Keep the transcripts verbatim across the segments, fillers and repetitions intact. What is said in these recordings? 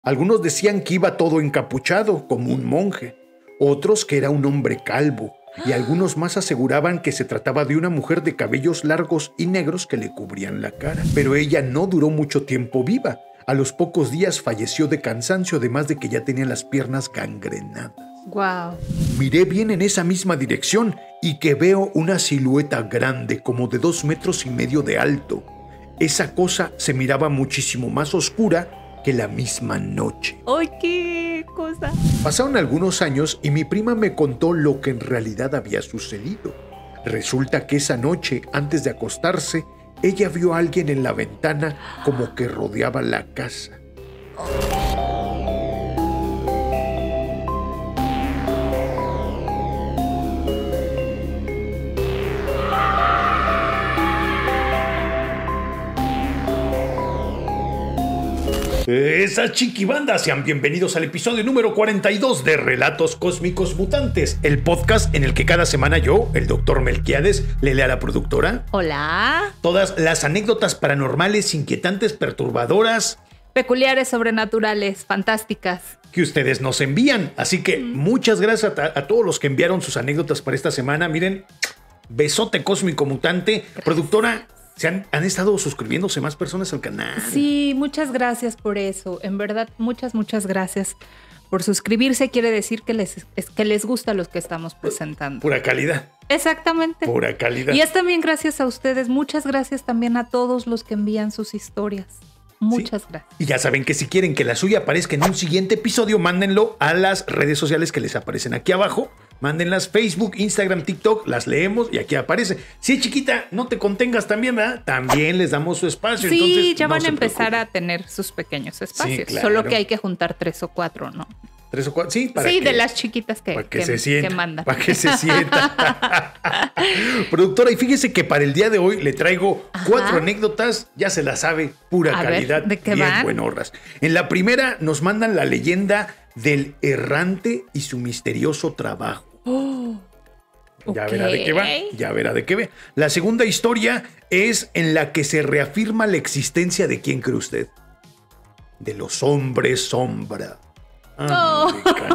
Algunos decían que iba todo encapuchado, como un monje, otros que era un hombre calvo, y algunos más aseguraban que se trataba de una mujer de cabellos largos y negros que le cubrían la cara. Pero ella no duró mucho tiempo viva. A los pocos días falleció de cansancio, además de que ya tenía las piernas gangrenadas. Wow. Miré bien en esa misma dirección y que veo una silueta grande, como de dos metros y medio de alto. Esa cosa se miraba muchísimo más oscura que la misma noche. ¡Ay, qué cosa! Pasaron algunos años y mi prima me contó lo que en realidad había sucedido. Resulta que esa noche, antes de acostarse, ella vio a alguien en la ventana como que rodeaba la casa. Esa chiquibanda, sean bienvenidos al episodio número cuarenta y dos de Relatos Cósmicos Mutantes, el podcast en el que cada semana yo, el doctor Melquiades, le lea a la productora. Hola. Todas las anécdotas paranormales, inquietantes, perturbadoras, peculiares, sobrenaturales, fantásticas, que ustedes nos envían. Así que mm. muchas gracias a, a todos los que enviaron sus anécdotas para esta semana. Miren, besote cósmico mutante. Gracias. Productora, ¿se han, han estado suscribiéndose más personas al canal? Sí, muchas gracias por eso. En verdad, muchas, muchas gracias por suscribirse. Quiere decir que les, es, que les gusta los que estamos presentando. Pura calidad. Exactamente. Pura calidad. Y es también gracias a ustedes. Muchas gracias también a todos los que envían sus historias. Muchas sí. gracias. Y ya saben que si quieren que la suya aparezca en un siguiente episodio, mándenlo a las redes sociales que les aparecen aquí abajo. Mándenlas Facebook, Instagram, TikTok, las leemos y aquí aparece. Sí, chiquita, no te contengas también, ¿verdad? También les damos su espacio. Sí, entonces, ya no van a empezar preocupen. a tener sus pequeños espacios. Sí, claro. Solo que hay que juntar tres o cuatro, ¿no? Tres o cuatro, sí, para Sí, que, de las chiquitas que, para que, que, se sienta, que mandan. Para que se sienta. Productora, y fíjese que para el día de hoy le traigo Ajá. cuatro anécdotas, ya se las sabe, pura a calidad, ver, ¿de qué bien van? buenorras. En la primera nos mandan la leyenda del errante y su misterioso trabajo. Oh. Ya Okay. verá de qué va, ya verá de qué va. La segunda historia es en la que se reafirma la existencia de ¿quién cree usted? De los hombres sombra. Oh.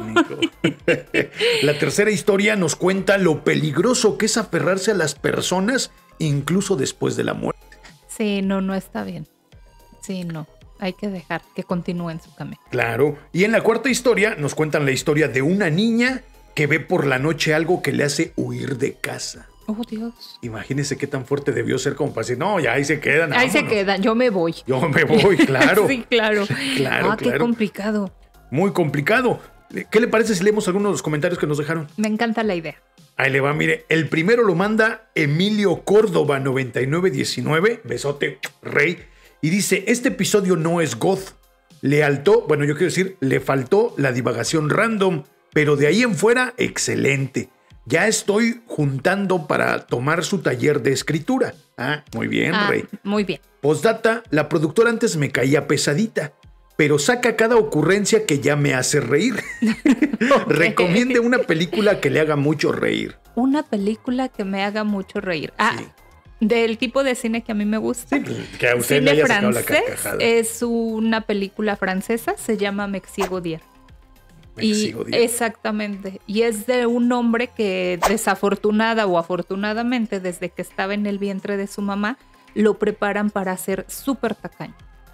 La tercera historia nos cuenta lo peligroso que es aferrarse a las personas incluso después de la muerte. Sí, no, no está bien. Sí, no. Hay que dejar que continúen su camino. Claro. Y en la cuarta historia nos cuentan la historia de una niña que ve por la noche algo que le hace huir de casa. Oh, Dios. Imagínese qué tan fuerte debió ser como para decir, no, ya ahí se quedan. Ahí vámonos. se quedan, yo me voy. Yo me voy, claro. Sí, claro. Claro, ah, claro. qué complicado. Muy complicado. ¿Qué le parece si leemos algunos de los comentarios que nos dejaron? Me encanta la idea. Ahí le va, mire. El primero lo manda Emilio Córdoba noventa y nueve diecinueve. Besote, rey. Y dice, este episodio no es goth. Le faltó, bueno, yo quiero decir, le faltó la divagación random. Pero de ahí en fuera, excelente. Ya estoy juntando para tomar su taller de escritura. Ah, muy bien, ah, rey. Muy bien. Postdata, la productora antes me caía pesadita, pero saca cada ocurrencia que ya me hace reír. Okay. Recomiende una película que le haga mucho reír. Una película que me haga mucho reír. Ah, sí. Del tipo de cine que a mí me gusta. Sí, que a usted cine le haya sacado la francés carcajada. Es una película francesa, se llama Mexigo Dier. Y exactamente, y es de un hombre que desafortunada o afortunadamente desde que estaba en el vientre de su mamá lo preparan para ser súper tacaño.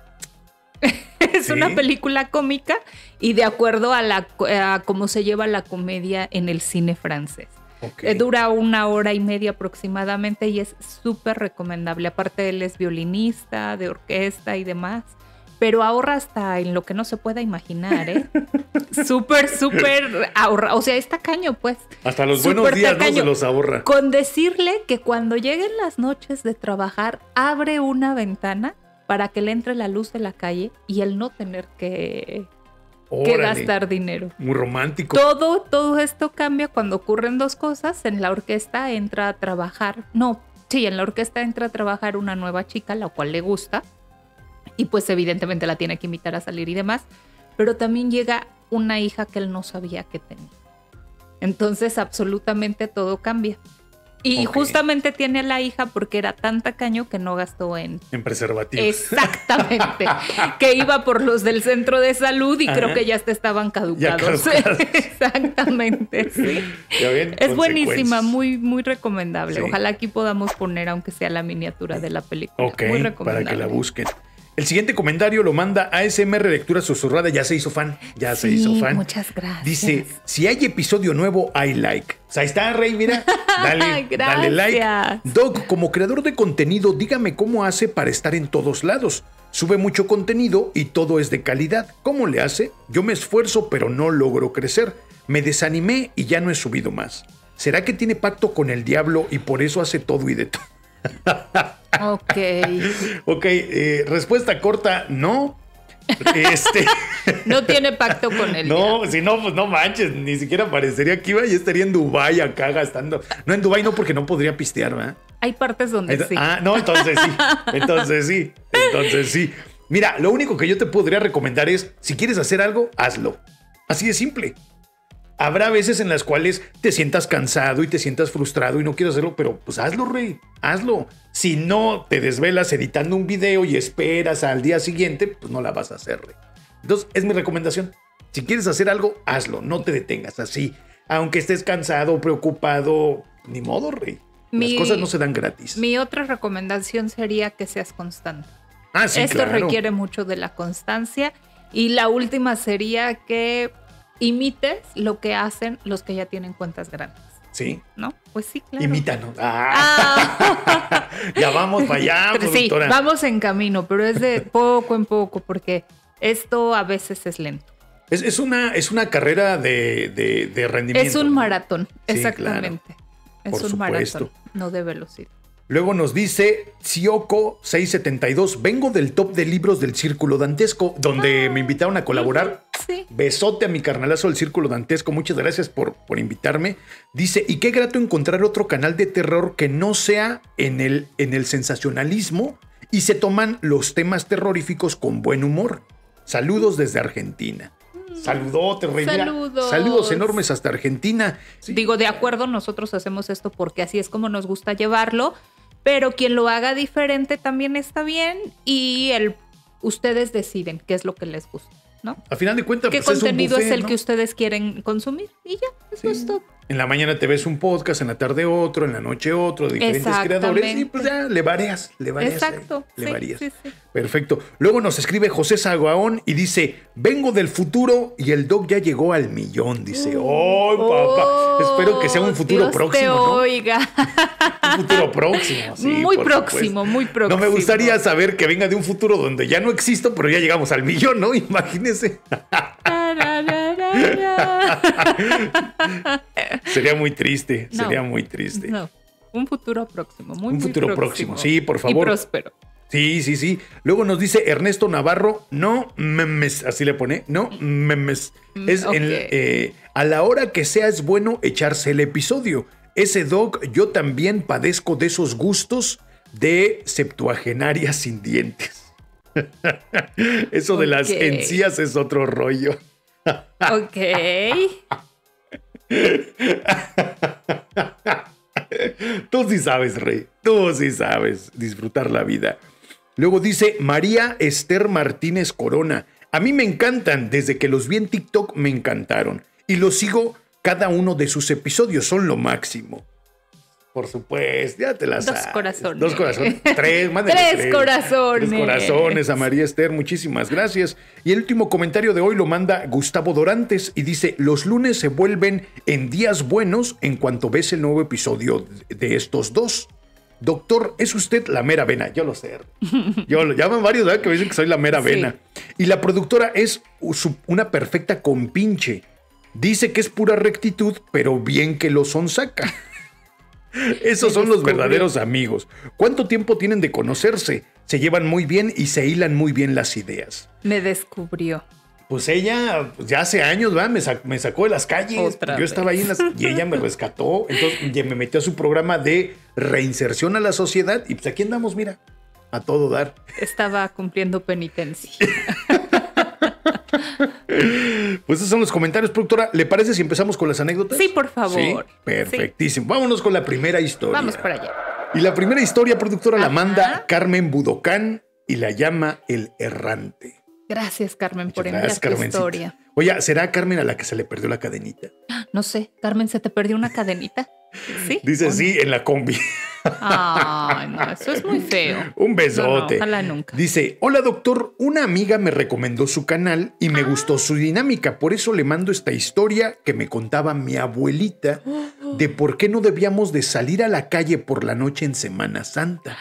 Es ¿Sí? una película cómica y de acuerdo a, la, a cómo se lleva la comedia en el cine francés. Okay. Dura una hora y media aproximadamente y es súper recomendable. Aparte él es violinista, de orquesta y demás. Pero ahorra hasta en lo que no se pueda imaginar, ¿eh? Súper, súper ahorra. O sea, es tacaño, pues. Hasta los buenos días tacaño. No se los ahorra. Con decirle que cuando lleguen las noches de trabajar, abre una ventana para que le entre la luz de la calle y él no tener que, que gastar dinero. Muy romántico. Todo, todo esto cambia cuando ocurren dos cosas. En la orquesta entra a trabajar. No, sí, en la orquesta entra a trabajar una nueva chica, la cual le gusta. Y pues evidentemente la tiene que invitar a salir y demás. Pero también llega una hija que él no sabía que tenía. Entonces absolutamente todo cambia. Y okay. justamente tiene a la hija porque era tan tacaño que no gastó en... En preservativos. Exactamente. Que iba por los del centro de salud y Ajá. creo que ya te estaban caducados. Ya caducados. Exactamente, sí. ¿Ya ven? Es buenísima, muy, muy recomendable. Sí. Ojalá aquí podamos poner, aunque sea la miniatura de la película. Ok, muy recomendable. Para que la busquen. El siguiente comentario lo manda A S M R Lectura Susurrada. Ya se hizo fan. Ya sí, se hizo fan. Muchas gracias. Dice, si hay episodio nuevo, I like. O sea, ahí está, Rey, mira. Dale, dale like. Doc, como creador de contenido, dígame cómo hace para estar en todos lados. Sube mucho contenido y todo es de calidad. ¿Cómo le hace? Yo me esfuerzo, pero no logro crecer. Me desanimé y ya no he subido más. ¿Será que tiene pacto con el diablo y por eso hace todo y de todo? Ok. Ok, eh, respuesta corta, no. Este... no tiene pacto con él. No, si no, pues no manches, ni siquiera parecería que iba y estaría en Dubái acá gastando. No, en Dubái no, porque no podría pistear, ¿verdad? Hay partes donde Ent- sí. Ah, no, entonces sí. Entonces sí. Entonces sí. Mira, lo único que yo te podría recomendar es, si quieres hacer algo, hazlo. Así de simple. Habrá veces en las cuales te sientas cansado y te sientas frustrado y no quieres hacerlo, pero pues hazlo, Rey, hazlo. Si no te desvelas editando un video y esperas al día siguiente, pues no la vas a hacer, Rey. Entonces, es mi recomendación. Si quieres hacer algo, hazlo, no te detengas así. Aunque estés cansado, preocupado, ni modo, Rey. Mi, Las cosas no se dan gratis. Mi otra recomendación sería que seas constante. Ah, sí, Esto claro. requiere mucho de la constancia. Y la última sería que imites lo que hacen los que ya tienen cuentas grandes. Sí. ¿No? Pues sí, claro. Imítanos. Ah. Ah. Ya vamos para allá, productora. Sí, vamos en camino, pero es de poco en poco, porque esto a veces es lento. Es, es, una, es una carrera de, de, de rendimiento. Es un maratón, ¿no? exactamente. Sí, claro. Es Por un supuesto. maratón, no de velocidad. Luego nos dice Sioco seiscientos setenta y dos, vengo del top de libros del Círculo Dantesco, donde ah, me invitaron a colaborar. Sí. Besote a mi carnalazo del Círculo Dantesco, muchas gracias por, por invitarme. Dice, y qué grato encontrar otro canal de terror que no sea en el, en el sensacionalismo y se toman los temas terroríficos con buen humor. Saludos desde Argentina. Saludote, Rey. Saludos. Saludos enormes hasta Argentina. Sí. Digo, de acuerdo, nosotros hacemos esto porque así es como nos gusta llevarlo, pero quien lo haga diferente también está bien y el, ustedes deciden qué es lo que les gusta, ¿no? A final de cuentas, ¿Qué pues contenido es, un buffet, es el ¿no? que ustedes quieren consumir? Y ya, eso sí. es todo. En la mañana te ves un podcast, en la tarde otro, en la noche otro, de diferentes creadores y pues ya le varías, le varías. Exacto. Le sí, varías. Sí, sí. Perfecto. Luego nos escribe José Sagaón y dice, vengo del futuro y el Doc ya llegó al millón. Dice, ¡oh, oh papá! Espero que sea un futuro Dios próximo, te ¿no? oiga. Un futuro próximo, sí. Muy por próximo, supuesto. muy próximo. No me gustaría saber que venga de un futuro donde ya no existo, pero ya llegamos al millón, ¿no? Imagínese. Sería muy triste, no, sería muy triste. No, un futuro próximo, muy, Un muy futuro próximo. próximo, sí, por favor. Y próspero. Sí, sí, sí. Luego nos dice Ernesto Navarro, no memes, así le pone, no memes. Es okay. en, eh, a la hora que sea es bueno echarse el episodio. Ese Doc, yo también padezco de esos gustos de septuagenaria sin dientes. Eso de okay. las encías es otro rollo. Ok. Tú sí sabes, Rey. Tú sí sabes disfrutar la vida. Luego dice María Esther Martínez Corona. A mí me encantan. Desde que los vi en TikTok me encantaron. Y los sigo cada uno de sus episodios. Son lo máximo. Por supuesto, ya te las Dos corazones. Dos corazones. Tres, más de tres, tres corazones. Tres corazones a María Esther, muchísimas gracias. Y el último comentario de hoy lo manda Gustavo Dorantes y dice, los lunes se vuelven en días buenos en cuanto ves el nuevo episodio de estos dos. Doctor, es usted la mera vena. Yo lo sé. Yo lo llaman varios, ¿verdad? Que me dicen que soy la mera sí. vena. Y la productora es una perfecta compinche. Dice que es pura rectitud, pero bien que lo sonsaca. Esos son los verdaderos amigos. ¿Cuánto tiempo tienen de conocerse? Se llevan muy bien y se hilan muy bien las ideas. Me descubrió. Pues ella, pues ya hace años, ¿verdad? Me, sac- me sacó de las calles. Otra Yo vez. estaba ahí en las, y ella me rescató. Entonces me metió a su programa de reinserción a la sociedad. Y pues aquí andamos, mira, a todo dar. Estaba cumpliendo penitencia. Pues esos son los comentarios, productora. ¿Le parece si empezamos con las anécdotas? Sí, por favor. Sí, perfectísimo. Sí. Vámonos con la primera historia. Vamos para allá. Y la primera historia, productora, Ajá. la manda Carmen Budocán y la llama El Errante. Gracias, Carmen, Muchas por enviar gracias, tu Carmencita. historia. Oye, ¿será Carmen a la que se le perdió la cadenita? No sé, Carmen, ¿se te perdió una cadenita? ¿Sí? Dice no? sí, en la combi. Ay, no, eso es muy feo. Un besote. No, no, ojalá nunca. Dice, hola doctor, una amiga me recomendó su canal y me ah. gustó su dinámica. Por eso le mando esta historia que me contaba mi abuelita de por qué no debíamos de salir a la calle por la noche en Semana Santa.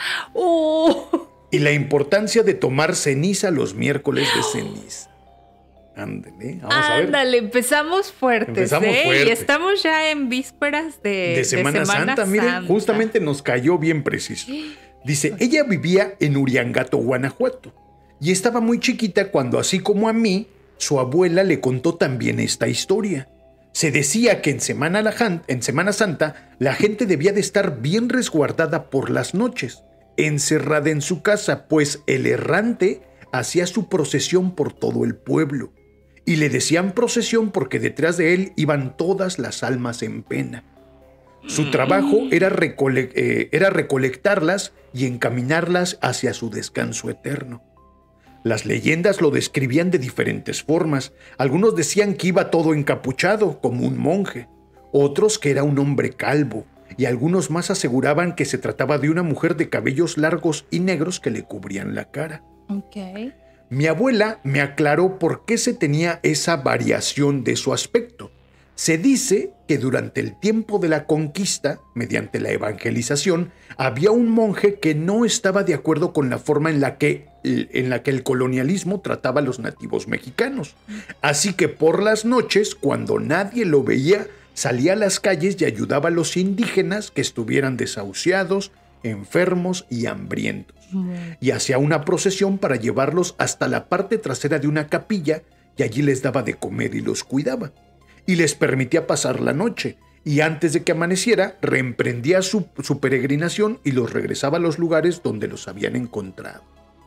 Oh. Y la importancia de tomar ceniza los miércoles de ceniza. Ándale, vamos a ver. Ándale, empezamos fuertes. Empezamos ¿eh? fuertes. Y estamos ya en vísperas de, de Semana, de Semana Santa. Santa. Miren, justamente nos cayó bien preciso. Dice, ella vivía en Uriangato, Guanajuato. Y estaba muy chiquita cuando, así como a mí, su abuela le contó también esta historia. Se decía que en Semana, en Semana Santa la gente debía de estar bien resguardada por las noches, encerrada en su casa, pues el errante hacía su procesión por todo el pueblo. Y le decían procesión porque detrás de él iban todas las almas en pena. Su trabajo era, recole eh, era recolectarlas y encaminarlas hacia su descanso eterno. Las leyendas lo describían de diferentes formas. Algunos decían que iba todo encapuchado, como un monje. Otros que era un hombre calvo. Y algunos más aseguraban que se trataba de una mujer de cabellos largos y negros que le cubrían la cara. Ok. Mi abuela me aclaró por qué se tenía esa variación de su aspecto. Se dice que durante el tiempo de la conquista, mediante la evangelización, había un monje que no estaba de acuerdo con la forma en la que, en la que el colonialismo trataba a los nativos mexicanos. Así que por las noches, cuando nadie lo veía, salía a las calles y ayudaba a los indígenas que estuvieran desahuciados, enfermos y hambrientos. Y hacía una procesión para llevarlos hasta la parte trasera de una capilla y allí les daba de comer y los cuidaba. Y les permitía pasar la noche. Y antes de que amaneciera, reemprendía su, su peregrinación y los regresaba a los lugares donde los habían encontrado.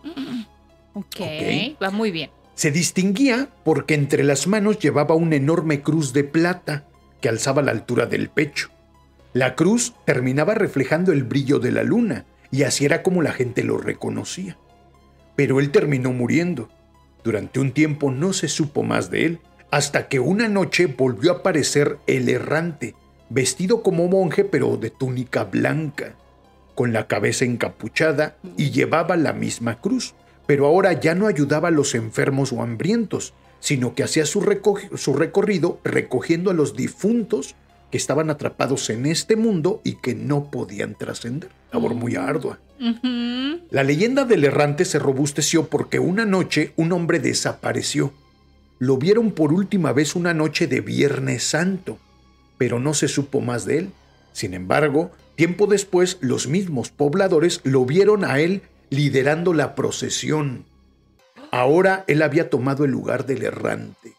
Okay, ok, va muy bien. Se distinguía porque entre las manos llevaba una enorme cruz de plata que alzaba a la altura del pecho. La cruz terminaba reflejando el brillo de la luna, y así era como la gente lo reconocía. Pero él terminó muriendo. Durante un tiempo no se supo más de él, hasta que una noche volvió a aparecer el errante, vestido como monje pero de túnica blanca, con la cabeza encapuchada y llevaba la misma cruz, pero ahora ya no ayudaba a los enfermos o hambrientos, sino que hacía su, reco- su recorrido recogiendo a los difuntos que estaban atrapados en este mundo y que no podían trascender. Labor muy ardua. Uh-huh. La leyenda del errante se robusteció porque una noche un hombre desapareció. Lo vieron por última vez una noche de Viernes Santo, pero no se supo más de él. Sin embargo, tiempo después, los mismos pobladores lo vieron a él liderando la procesión. Ahora él había tomado el lugar del errante.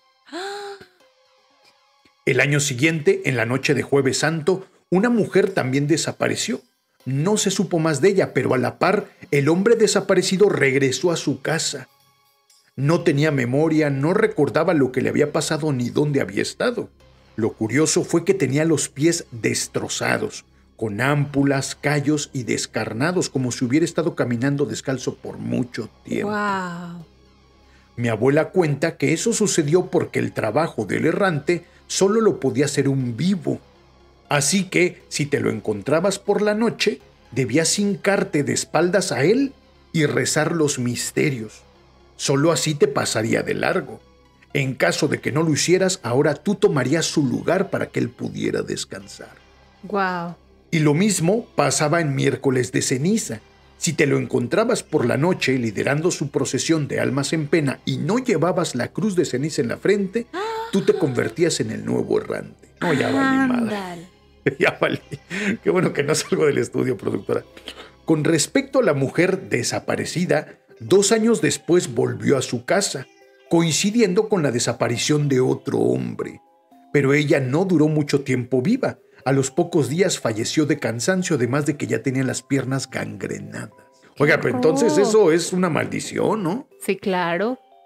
El año siguiente, en la noche de Jueves Santo, una mujer también desapareció. No se supo más de ella, pero a la par, el hombre desaparecido regresó a su casa. No tenía memoria, no recordaba lo que le había pasado ni dónde había estado. Lo curioso fue que tenía los pies destrozados, con ámpulas, callos y descarnados, como si hubiera estado caminando descalzo por mucho tiempo. Wow. Mi abuela cuenta que eso sucedió porque el trabajo del errante solo lo podía hacer un vivo. Así que, si te lo encontrabas por la noche, debías hincarte de espaldas a él y rezar los misterios. Solo así te pasaría de largo. En caso de que no lo hicieras, ahora tú tomarías su lugar para que él pudiera descansar. Wow. Y lo mismo pasaba en miércoles de ceniza. Si te lo encontrabas por la noche liderando su procesión de almas en pena y no llevabas la cruz de ceniza en la frente, tú te convertías en el nuevo errante. No, ya valí madre. Ya valí. Qué bueno que no salgo del estudio, productora. Con respecto a la mujer desaparecida, dos años después volvió a su casa, coincidiendo con la desaparición de otro hombre. Pero ella no duró mucho tiempo viva. A los pocos días falleció de cansancio, además de que ya tenía las piernas gangrenadas. Oiga, pero entonces eso es una maldición, ¿no? Sí, claro.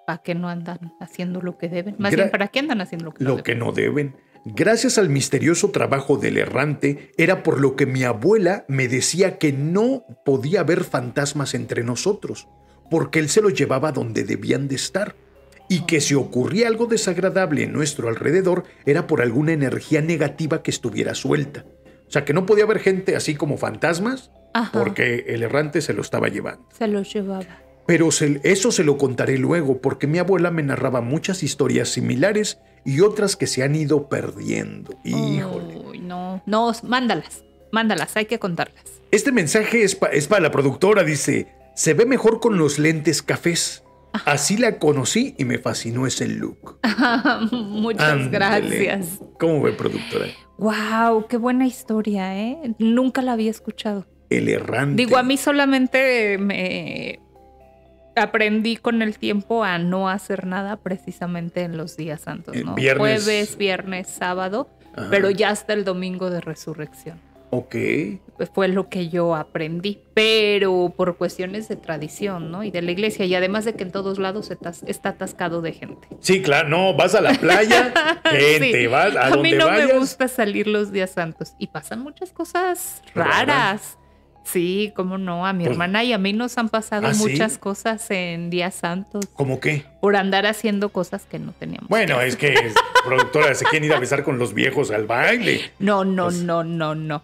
¿para qué no andan haciendo lo que deben? Más Gra- bien, ¿para qué andan haciendo lo que no lo deben? que no deben. Gracias al misterioso trabajo del errante, era por lo que mi abuela me decía que no podía haber fantasmas entre nosotros, porque él se los llevaba donde debían de estar, y que si ocurría algo desagradable en nuestro alrededor, era por alguna energía negativa que estuviera suelta. O sea, que no podía haber gente así como fantasmas, Ajá. porque el errante se lo estaba llevando. Se los llevaba. Pero se, eso se lo contaré luego, porque mi abuela me narraba muchas historias similares y otras que se han ido perdiendo. Híjole. Uy, no, no, mándalas, mándalas, hay que contarlas. Este mensaje es, pa, es para la productora, dice, se ve mejor con los lentes cafés. Así la conocí y me fascinó ese look. Muchas Ándale. gracias. ¿Cómo ve, productora? Wow, qué buena historia, ¿eh? Nunca la había escuchado. El errante. Digo, a mí solamente me aprendí con el tiempo a no hacer nada precisamente en los días santos, ¿no? Viernes. Jueves, viernes, sábado, Ajá. pero ya hasta el domingo de resurrección. Ok. Fue lo que yo aprendí, pero por cuestiones de tradición, ¿no? Y de la iglesia, y además de que en todos lados está atascado de gente. Sí, claro, no, vas a la playa, gente, sí. vas a, a donde vayas. A mí no me gusta salir los días santos y pasan muchas cosas raras. raras. Sí, cómo no, a mi pues, hermana y a mí nos han pasado ¿ah, muchas sí? cosas en días santos. ¿Cómo qué? Por andar haciendo cosas que no teníamos. Bueno, que es que productora se quieren ir a besar con los viejos al baile. No, no, pues... no, no, no.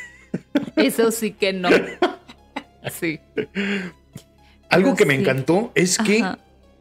Eso sí que no. Sí. Algo Pero que sí. me encantó es que Ajá.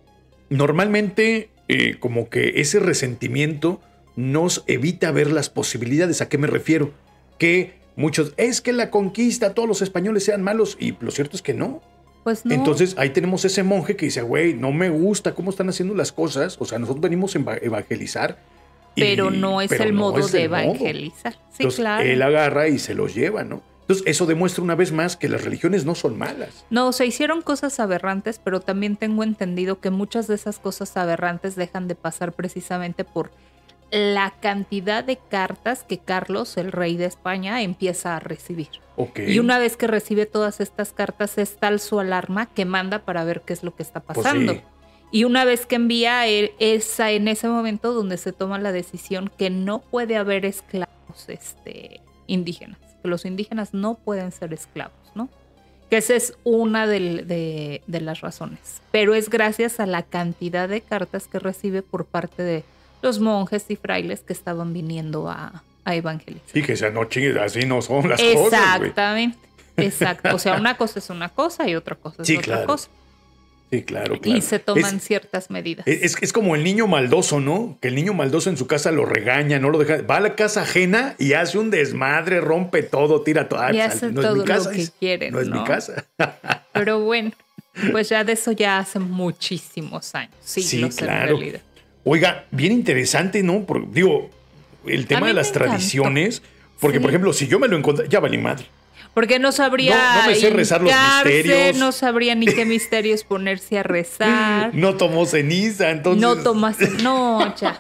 normalmente eh, como que ese resentimiento nos evita ver las posibilidades. ¿A qué me refiero? Que muchos, es que la conquista, todos los españoles sean malos, y lo cierto es que no. Pues no. Entonces ahí tenemos ese monje que dice, güey, no me gusta cómo están haciendo las cosas, o sea, nosotros venimos a evangelizar. Pero y, no es pero el no modo es de el evangelizar. Modo. Sí, Entonces, claro. él agarra y se los lleva, ¿no? Entonces eso demuestra una vez más que las religiones no son malas. No, se hicieron cosas aberrantes, pero también tengo entendido que muchas de esas cosas aberrantes dejan de pasar precisamente por la cantidad de cartas que Carlos, el rey de España, empieza a recibir. Okay. Y una vez que recibe todas estas cartas, es tal su alarma que manda para ver qué es lo que está pasando. Pues sí. Y una vez que envía, es en ese momento donde se toma la decisión que no puede haber esclavos este, indígenas. Que los indígenas no pueden ser esclavos, ¿no? Que esa es una de, de, de las razones. Pero es gracias a la cantidad de cartas que recibe por parte de los monjes y frailes que estaban viniendo a, a evangelizar. Sí, que esa noche así no son las Exactamente, cosas. Exactamente, exacto. O sea, una cosa es una cosa y otra cosa es sí, otra claro. cosa. Sí, claro, claro. Y se toman es, ciertas medidas. Es, es como el niño maldoso, ¿no? Que el niño maldoso en su casa lo regaña, no lo deja. Va a la casa ajena y hace un desmadre, rompe todo, tira todo. Y hace no todo es mi casa, lo que quieren, No es ¿no? mi casa. Pero bueno, pues ya de eso ya hace muchísimos años. Siglos sí, claro. En realidad. Oiga, bien interesante, ¿no? Porque, digo, el tema de las tradiciones. Porque, sí. por ejemplo, si yo me lo encontré, ya valí madre. Porque no sabría no, no me sé rezar los misterios. No sabría ni qué misterios ponerse a rezar. No tomó ceniza, entonces. No tomas, no, ya.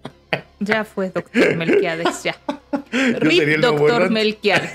Ya fue, doctor Melquiades, ya. Rip, doctor Melquiades.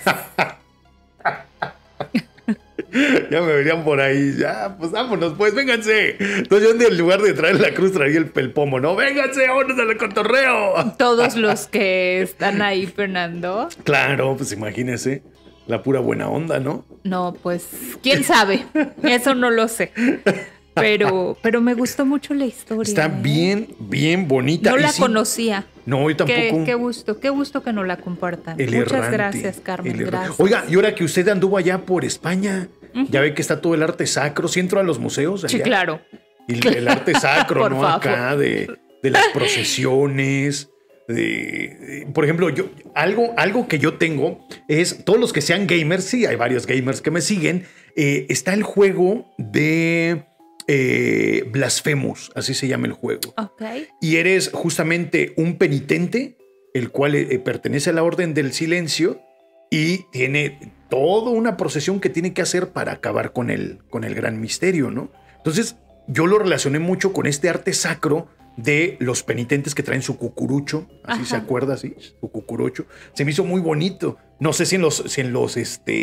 Ya me verían por ahí. Ya, pues vámonos, pues, vénganse. Entonces yo en lugar de traer la cruz traería el, el pomo, ¿no? Vénganse, vámonos al cotorreo. Todos los que están ahí, Fernando. Claro, pues imagínese. La pura buena onda, ¿no? No, pues, quién sabe. Eso no lo sé. Pero, pero me gustó mucho la historia. Está ¿eh? bien, bien bonita. No la sí, conocía. No, yo tampoco. Qué, qué gusto, qué gusto que nos la compartan. El Muchas errante, gracias, Carmen. Gracias. Oiga, y ahora que usted anduvo allá por España, uh-huh. ya ve que está todo el arte sacro. ¿Sí entró a los museos allá? Sí, claro. Y el, el arte sacro, ¿no? favor. Acá de, de las procesiones. De, de, por ejemplo, yo algo, algo que yo tengo es, todos los que sean gamers, sí, hay varios gamers que me siguen, eh, está el juego de eh, Blasphemous, así se llama el juego. Okay. Y eres justamente un penitente, el cual eh, pertenece a la Orden del Silencio y tiene toda una procesión que tiene que hacer para acabar con el, con el gran misterio, ¿no? Entonces, yo lo relacioné mucho con este arte sacro de los penitentes que traen su cucurucho, así Ajá. se acuerda, así, su cucurucho. Se me hizo muy bonito. No sé si en los, si en los, este,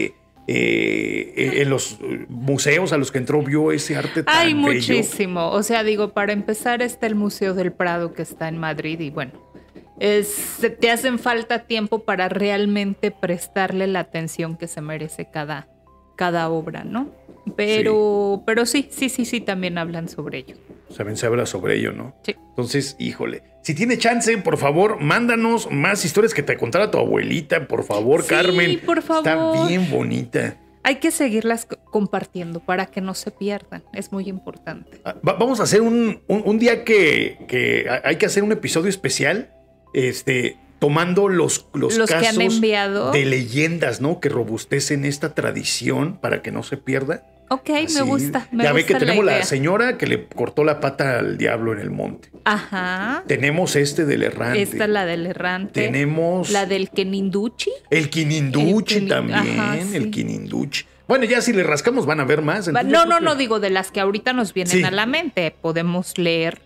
eh, en los museos a los que entró vio ese arte tan Hay bello. muchísimo. O sea, digo, para empezar está el Museo del Prado que está en Madrid y bueno, es, te hacen falta tiempo para realmente prestarle la atención que se merece cada, cada obra, ¿no? Pero sí. pero sí, sí, sí, sí, también hablan sobre ello. También se habla sobre ello, ¿no? Sí. Entonces, híjole, si tiene chance, por favor, mándanos más historias que te contara tu abuelita, por favor, sí, Carmen. por favor. Está bien bonita. Hay que seguirlas compartiendo para que no se pierdan. Es muy importante. Va, vamos a hacer un, un, un día que, que hay que hacer un episodio especial, este, tomando los, los, los casos que han enviado. de leyendas, ¿no? Que robustecen esta tradición para que no se pierda. Ok, Así, me gusta. Me ya gusta ve que tenemos la, la señora que le cortó la pata al diablo en el monte. Ajá. Tenemos este del errante. Esta es la del errante. Tenemos. La del Keninduchi. El Kininduchi el también. Ajá, sí. El Kininduchi. Bueno, ya si le rascamos van a ver más. No, no, que... no, digo de las que ahorita nos vienen sí. a la mente. Podemos leer.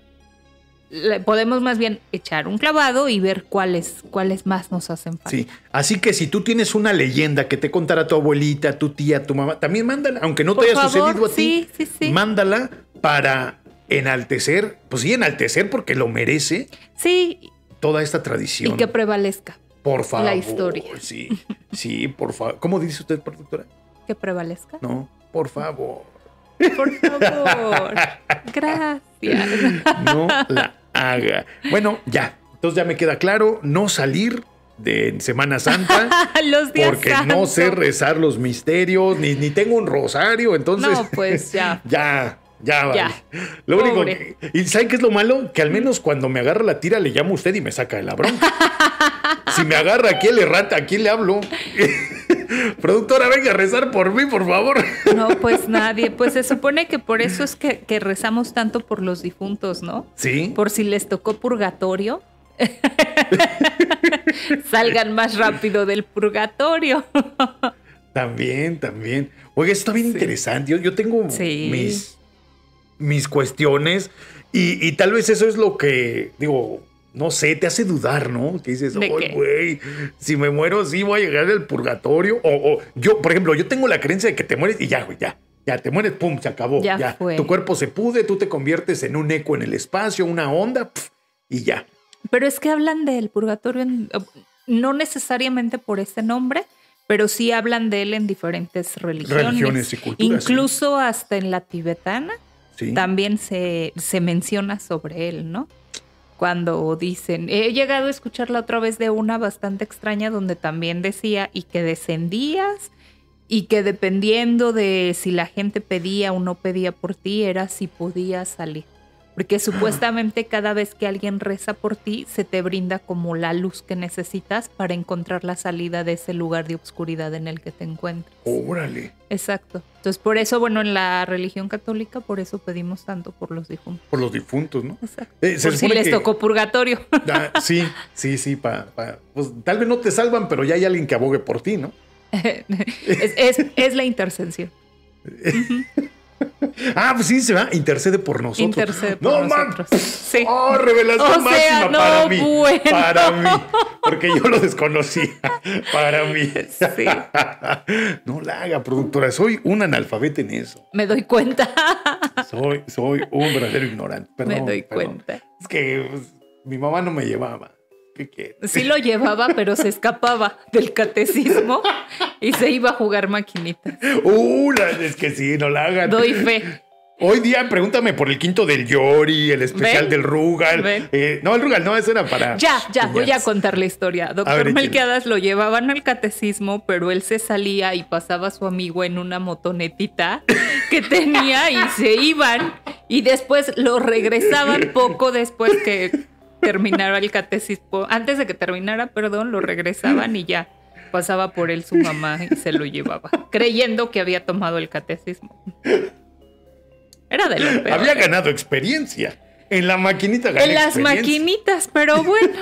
Podemos más bien echar un clavado y ver cuáles, cuáles más nos hacen falta. Sí, así que si tú tienes una leyenda que te contara tu abuelita, tu tía, tu mamá, también mándala, aunque no Por te haya favor, sucedido a sí, ti, sí, sí. mándala para enaltecer, pues sí, enaltecer porque lo merece. Sí. Toda esta tradición. Y que prevalezca. Por favor. La historia. Sí, sí, por favor. ¿Cómo dice usted, productora? Que prevalezca. No, por favor. Por favor. Gracias. No la haga. Bueno, ya. Entonces ya me queda claro no salir de Semana Santa. Los días porque santos. No sé rezar los misterios, ni, ni tengo un rosario, entonces. No, pues ya. ya, ya, vale. Ya. Lo único que, ¿y saben qué es lo malo? Que al menos cuando me agarra la tira le llamo a usted y me saca de la bronca. Si me agarra aquí el errante, ¿a quién le hablo? Productora, venga a rezar por mí, por favor. No, pues nadie. Pues se supone que por eso es que, que rezamos tanto por los difuntos, ¿no? Sí. Por si les tocó purgatorio. Salgan más rápido del purgatorio. También, también. Oye, esto está bien sí. interesante. Yo, yo tengo sí. mis, mis cuestiones y, y tal vez eso es lo que, digo, no sé, te hace dudar, ¿no? Que dices, ay, güey, si me muero, sí voy a llegar al purgatorio. O, o yo, por ejemplo, yo tengo la creencia de que te mueres y ya, güey, ya. Ya te mueres, pum, se acabó. Ya, ya. Fue. Tu cuerpo se pude, tú te conviertes en un eco en el espacio, una onda, pf, y ya. Pero es que hablan del purgatorio, en, no necesariamente por ese nombre, pero sí hablan de él en diferentes religiones. Religiones y culturas. Incluso sí. hasta en la tibetana sí. también se, se menciona sobre él, ¿no? Cuando dicen, he llegado a escucharla otra vez de una bastante extraña donde también decía y que descendías y que dependiendo de si la gente pedía o no pedía por ti era si podías salir. Porque supuestamente cada vez que alguien reza por ti, se te brinda como la luz que necesitas para encontrar la salida de ese lugar de oscuridad en el que te encuentras. ¡Órale! Exacto. Entonces, por eso, bueno, en la religión católica, por eso pedimos tanto por los difuntos. Por los difuntos, ¿no? Exacto. Eh, por si les que, tocó purgatorio. Ah, sí, sí, sí. Pa, pa, pues tal vez no te salvan, pero ya hay alguien que abogue por ti, ¿no? es, es, es la intercesión. Uh-huh. Ah, pues sí, se va, intercede por nosotros. Intercede por no, nosotros. Man. Sí. Oh, revelación o sea, máxima no, para mí. Bueno. Para mí. Porque yo lo desconocía. Para mí. Sí. No la haga, productora. Soy un analfabeta en eso. Me doy cuenta. Soy, soy un verdadero ignorante. Perdón, me doy perdón. cuenta. Es que pues, mi mamá no me llevaba. ¿Qué quieres? Sí lo llevaba, pero se escapaba del catecismo y se iba a jugar maquinitas. Uh, es que sí, no la hagan. Doy fe. Hoy día pregúntame por el quinto del Yori, el especial ¿Ven? del Rugal. Eh, no, el Rugal no, eso era para... Ya, ya, niñas. Voy a contar la historia. Doctor Melquiades lo llevaban al catecismo, pero él se salía y pasaba a su amigo en una motonetita que tenía y se iban. Y después lo regresaban poco después que terminara el catecismo. Antes de que terminara, perdón, lo regresaban y ya pasaba por él su mamá y se lo llevaba, creyendo que había tomado el catecismo. Era de lo peor. Había ganado experiencia. En la maquinita gané En las maquinitas, pero bueno.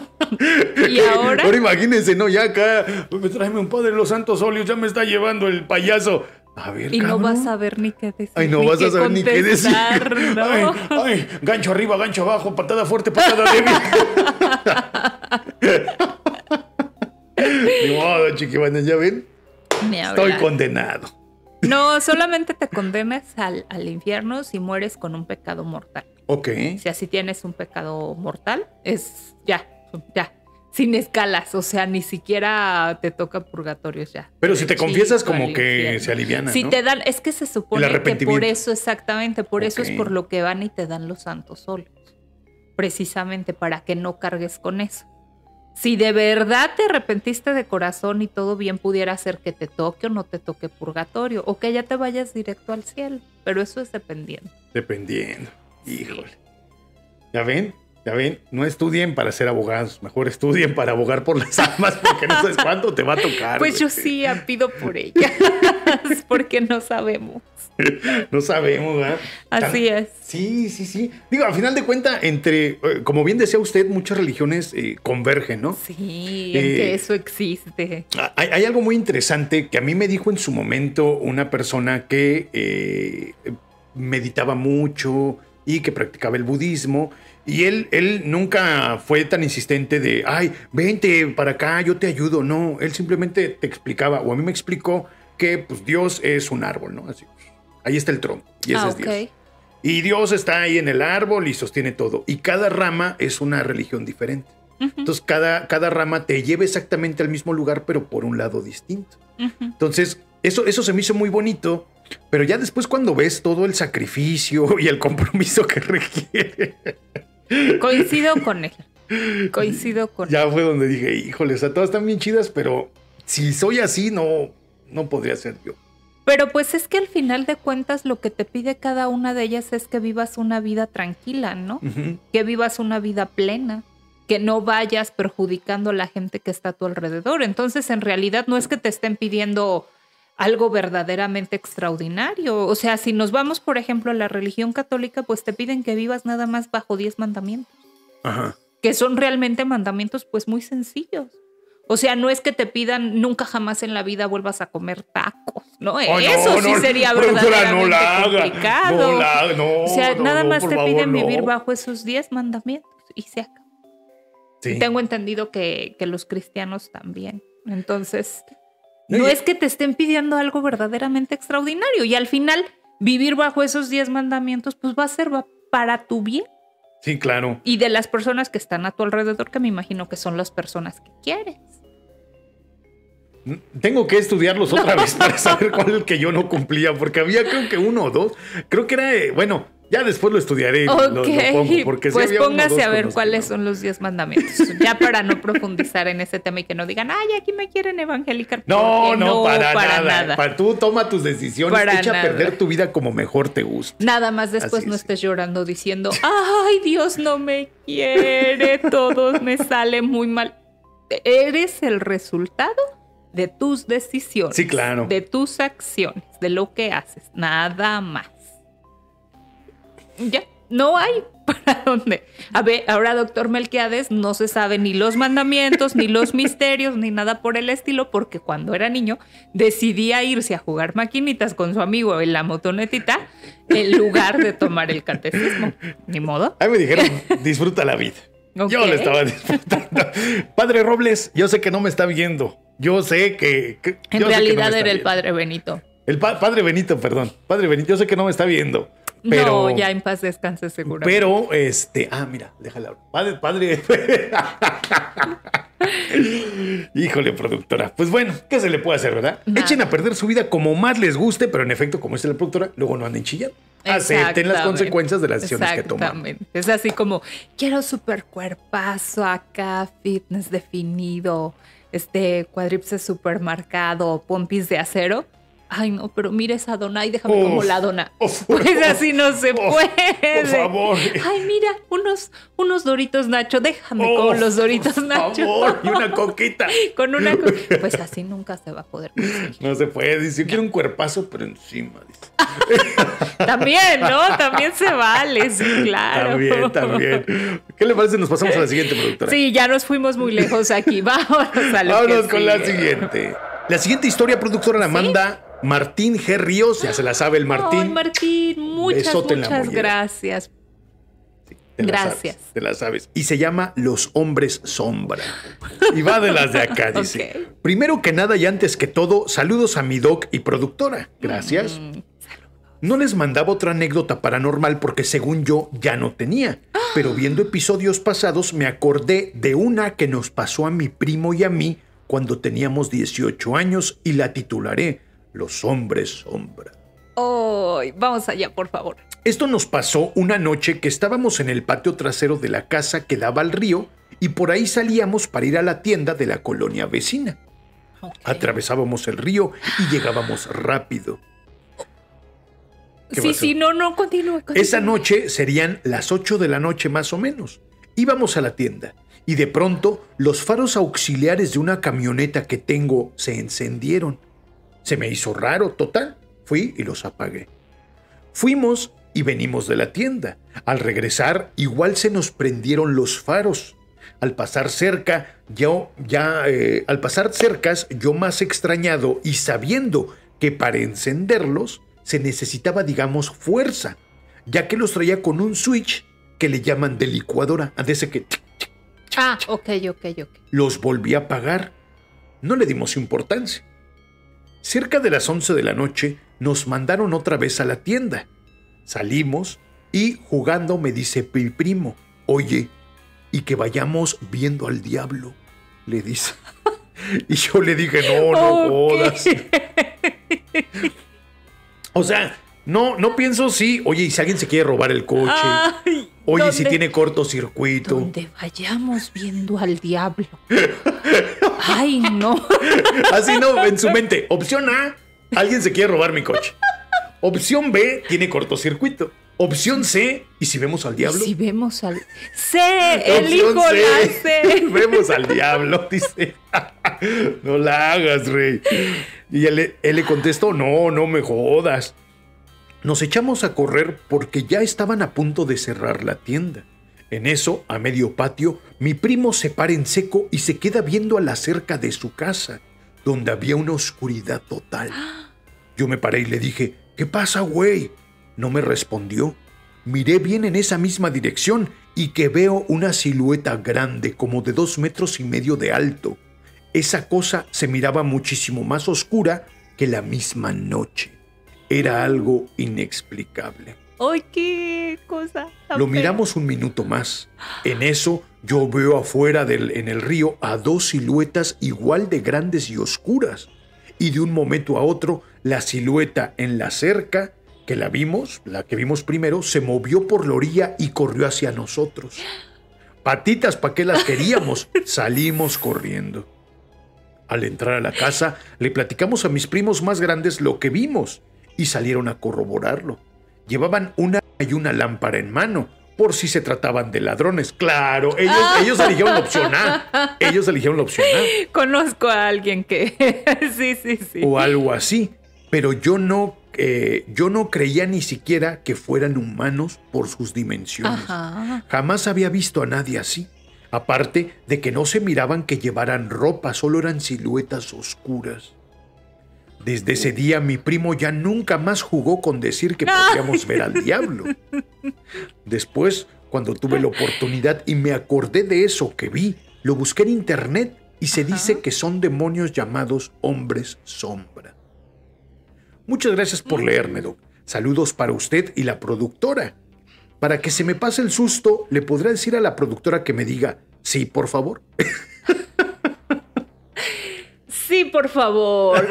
Y ahora... Ahora imagínense, ¿no? Ya acá, tráeme un Padre de los Santos Óleos, ya me está llevando el payaso. A ver, y cabrón. no vas a saber ni qué decir. Ay, no vas a saber ni qué decir. ¿No? Ay, ay, gancho arriba, gancho abajo, patada fuerte, patada débil. Ni modo, chiquibanes, ¿ya ven? Estoy condenado. No, solamente te condenas al, al infierno si mueres con un pecado mortal. Ok. O sea, si tienes un pecado mortal, es ya, ya. Sin escalas, o sea, ni siquiera te toca purgatorios ya. Pero si te confiesas como que infierno. Se aliviana, si ¿no? te dan, es que se supone que por eso, exactamente, por okay. eso es por lo que van y te dan los santos óleos. Precisamente para que no cargues con eso. Si de verdad te arrepentiste de corazón y todo bien, pudiera ser que te toque o no te toque purgatorio, o que ya te vayas directo al cielo, pero eso es dependiendo. Dependiendo, híjole. Sí. ¿Ya ven? Ya ven, no estudien para ser abogados, mejor estudien para abogar por las almas porque no sabes cuánto te va a tocar. Pues güey. Yo sí pido por ellas, porque no sabemos. No sabemos, ¿verdad? Así es. Sí, sí, sí. Digo, al final de cuentas, entre, como bien decía usted, muchas religiones eh, convergen, ¿no? Sí, en eh, que eso existe. Hay, hay algo muy interesante que a mí me dijo en su momento una persona que eh, meditaba mucho y que practicaba el budismo. Y él, él nunca fue tan insistente de, ay, vente para acá, yo te ayudo. No, él simplemente te explicaba, o a mí me explicó que pues, Dios es un árbol, ¿no? Así, ahí está el tronco, y ese ah, es okay. Dios. Y Dios está ahí en el árbol y sostiene todo. Y cada rama es una religión diferente. Uh-huh. Entonces, cada, cada rama te lleva exactamente al mismo lugar, pero por un lado distinto. Uh-huh. Entonces, eso, eso se me hizo muy bonito. Pero ya después cuando ves todo el sacrificio y el compromiso que requiere... Coincido con él. Coincido con ya él. Ya fue donde dije, híjole, o sea, todas están bien chidas, pero si soy así, no, no podría ser yo. Pero pues es que al final de cuentas lo que te pide cada una de ellas es que vivas una vida tranquila, ¿no? Uh-huh. Que vivas una vida plena, que no vayas perjudicando a la gente que está a tu alrededor. Entonces, en realidad no es que te estén pidiendo algo verdaderamente extraordinario. O sea, si nos vamos, por ejemplo, a la religión católica, pues te piden que vivas nada más bajo diez mandamientos. Ajá. Que son realmente mandamientos pues muy sencillos. O sea, no es que te pidan nunca jamás en la vida vuelvas a comer tacos, ¿no? Oh, Eso no, sí no, sería verdaderamente no la complicado. No la, no, o sea, no, nada no, más te favor, piden vivir bajo esos diez mandamientos y se acaba. Sí. Tengo entendido que, que los cristianos también. Entonces... No es que te estén pidiendo algo verdaderamente extraordinario y al final vivir bajo esos diez mandamientos pues va a ser para tu bien. Sí, claro. Y de las personas que están a tu alrededor, que me imagino que son las personas que quieres. Tengo que estudiarlos otra vez para saber cuál es el que yo no cumplía, porque había creo que uno o dos. Creo que era, bueno, ya después lo estudiaré. Okay. Lo, lo pongo, porque pues sí póngase uno, a ver cuáles no. son los diez mandamientos, ya para no profundizar en ese tema y que no digan, ay, aquí me quieren evangelizar. No, no, no, para, para nada. nada. Para tú toma tus decisiones, para echa nada. a perder tu vida como mejor te gusta. Nada más después Así no es. estés llorando diciendo, ay, Dios no me quiere, todo me sale muy mal. Eres el resultado de tus decisiones. Sí, claro. De tus acciones, de lo que haces, nada más. Ya, no hay para dónde. A ver, ahora doctor Melquiades no se sabe ni los mandamientos, ni los misterios, ni nada por el estilo, porque cuando era niño decidía irse a jugar maquinitas con su amigo en la motonetita en lugar de tomar el catecismo. Ni modo. A mí me dijeron, disfruta la vida. Okay. Yo le estaba disfrutando. Padre Robles, yo sé que no me está viendo. Yo sé que... que en yo realidad sé que no era el viendo. Padre Benito. El pa- Padre Benito, perdón. Padre Benito, yo sé que no me está viendo. Pero, no, ya en paz descanse seguramente. Pero, este... Ah, mira, déjala. Padre, padre... Híjole, productora. Pues bueno, ¿qué se le puede hacer, verdad? Nada. Echen a perder su vida como más les guste, pero en efecto, como dice la productora, luego no anden chillando. Acepten las consecuencias de las decisiones que toman. Exactamente. Es así como, quiero super cuerpazo acá, fitness definido, este cuádriceps super marcado, pompis de acero. Ay, no, pero mira esa dona, ay, déjame uf, como la dona. Uf, pues uf, así no se uf, puede. Por favor. Ay, mira, unos, unos Doritos Nacho, déjame como los Doritos Nacho. Por favor, y una coquita. Con una coquita. Pues así nunca se va a poder conseguir. No se puede, dice, yo quiero un cuerpazo, pero encima, dice. También, ¿no? También se vale, sí, claro. También, también. ¿Qué le parece si nos pasamos a la siguiente, productora? Sí, ya nos fuimos muy lejos aquí. Vámonos a lo Vámonos que con sigue. la siguiente. La siguiente historia, productora, la ¿Sí? manda Martín G. Ríos. Ya se la sabe el Martín. Ay, Martín, muchas, Besote muchas gracias. Te Gracias. Sabes, te la sabes. Y se llama Los Hombres Sombra. Y va de las de acá, dice. Okay. Primero que nada y antes que todo, saludos a mi doc y productora. Gracias. Mm, no les mandaba otra anécdota paranormal porque según yo ya no tenía. Pero viendo episodios pasados me acordé de una que nos pasó a mi primo y a mí cuando teníamos dieciocho años y la titularé Los Hombres Sombra. Oh, vamos allá, por favor. Esto nos pasó una noche que estábamos en el patio trasero de la casa que daba al río y por ahí salíamos para ir a la tienda de la colonia vecina. Okay. Atravesábamos el río y llegábamos rápido. Sí, sí, no, no, continúe, continúe. Esa noche serían las ocho de la noche más o menos. Íbamos a la tienda y de pronto los faros auxiliares de una camioneta que tengo se encendieron. Se me hizo raro, total. Fui y los apagué. Fuimos y venimos de la tienda. Al regresar, igual se nos prendieron los faros. Al pasar cerca, yo ya, eh, al pasar cercas, yo más extrañado y sabiendo que para encenderlos se necesitaba, digamos, fuerza, ya que los traía con un switch que le llaman de licuadora. De ese que... Ah, ok, ok, ok. Los volví a apagar. No le dimos importancia. Cerca de las once de la noche nos mandaron otra vez a la tienda. Salimos y jugando me dice mi primo, oye, y que vayamos viendo al diablo, le dice. Y yo le dije, no, no jodas. O sea, no, no pienso si, oye, y si alguien se quiere robar el coche. Ay, oye, ¿dónde, si tiene cortocircuito? Donde vayamos viendo al diablo. Ay, no. Así no, en su mente. Opción A, alguien se quiere robar mi coche. Opción B, tiene cortocircuito. Opción C, ¿y si vemos al diablo? ¿Y si vemos al... C, elijo la C. Vemos al diablo, dice. No la hagas, rey. Y él, él le contestó, no, no me jodas. Nos echamos a correr porque ya estaban a punto de cerrar la tienda. En eso, a medio patio, mi primo se para en seco y se queda viendo a la cerca de su casa, donde había una oscuridad total. Yo me paré y le dije, ¿qué pasa, güey? No me respondió. Miré bien en esa misma dirección y que veo una silueta grande, como de dos metros y medio de alto. Esa cosa se miraba muchísimo más oscura que la misma noche. Era algo inexplicable. ¡Ay, qué cosa! Lo miramos un minuto más. En eso, yo veo afuera del, en el río a dos siluetas igual de grandes y oscuras. Y de un momento a otro, la silueta en la cerca, que la vimos, la que vimos primero, se movió por la orilla y corrió hacia nosotros. Patitas, ¿para qué las queríamos? Salimos corriendo. Al entrar a la casa, le platicamos a mis primos más grandes lo que vimos y salieron a corroborarlo. Llevaban una y una lámpara en mano, por si se trataban de ladrones. Claro, ellos, ellos eligieron la opción A. Ellos eligieron la opción A. Conozco a alguien que... sí, sí, sí. O algo así. Pero yo no, eh, yo no creía ni siquiera que fueran humanos por sus dimensiones. Ajá. Jamás había visto a nadie así. Aparte de que no se miraban que llevaran ropa, solo eran siluetas oscuras. Desde ese día mi primo ya nunca más jugó con decir que podíamos ver al diablo. Después, cuando tuve la oportunidad y me acordé de eso que vi, lo busqué en internet y se Ajá. dice que son demonios llamados hombres sombra. Muchas gracias por leerme, Doc. Saludos para usted y la productora. Para que se me pase el susto, ¿le podrá decir a la productora que me diga sí, por favor? Sí, por favor.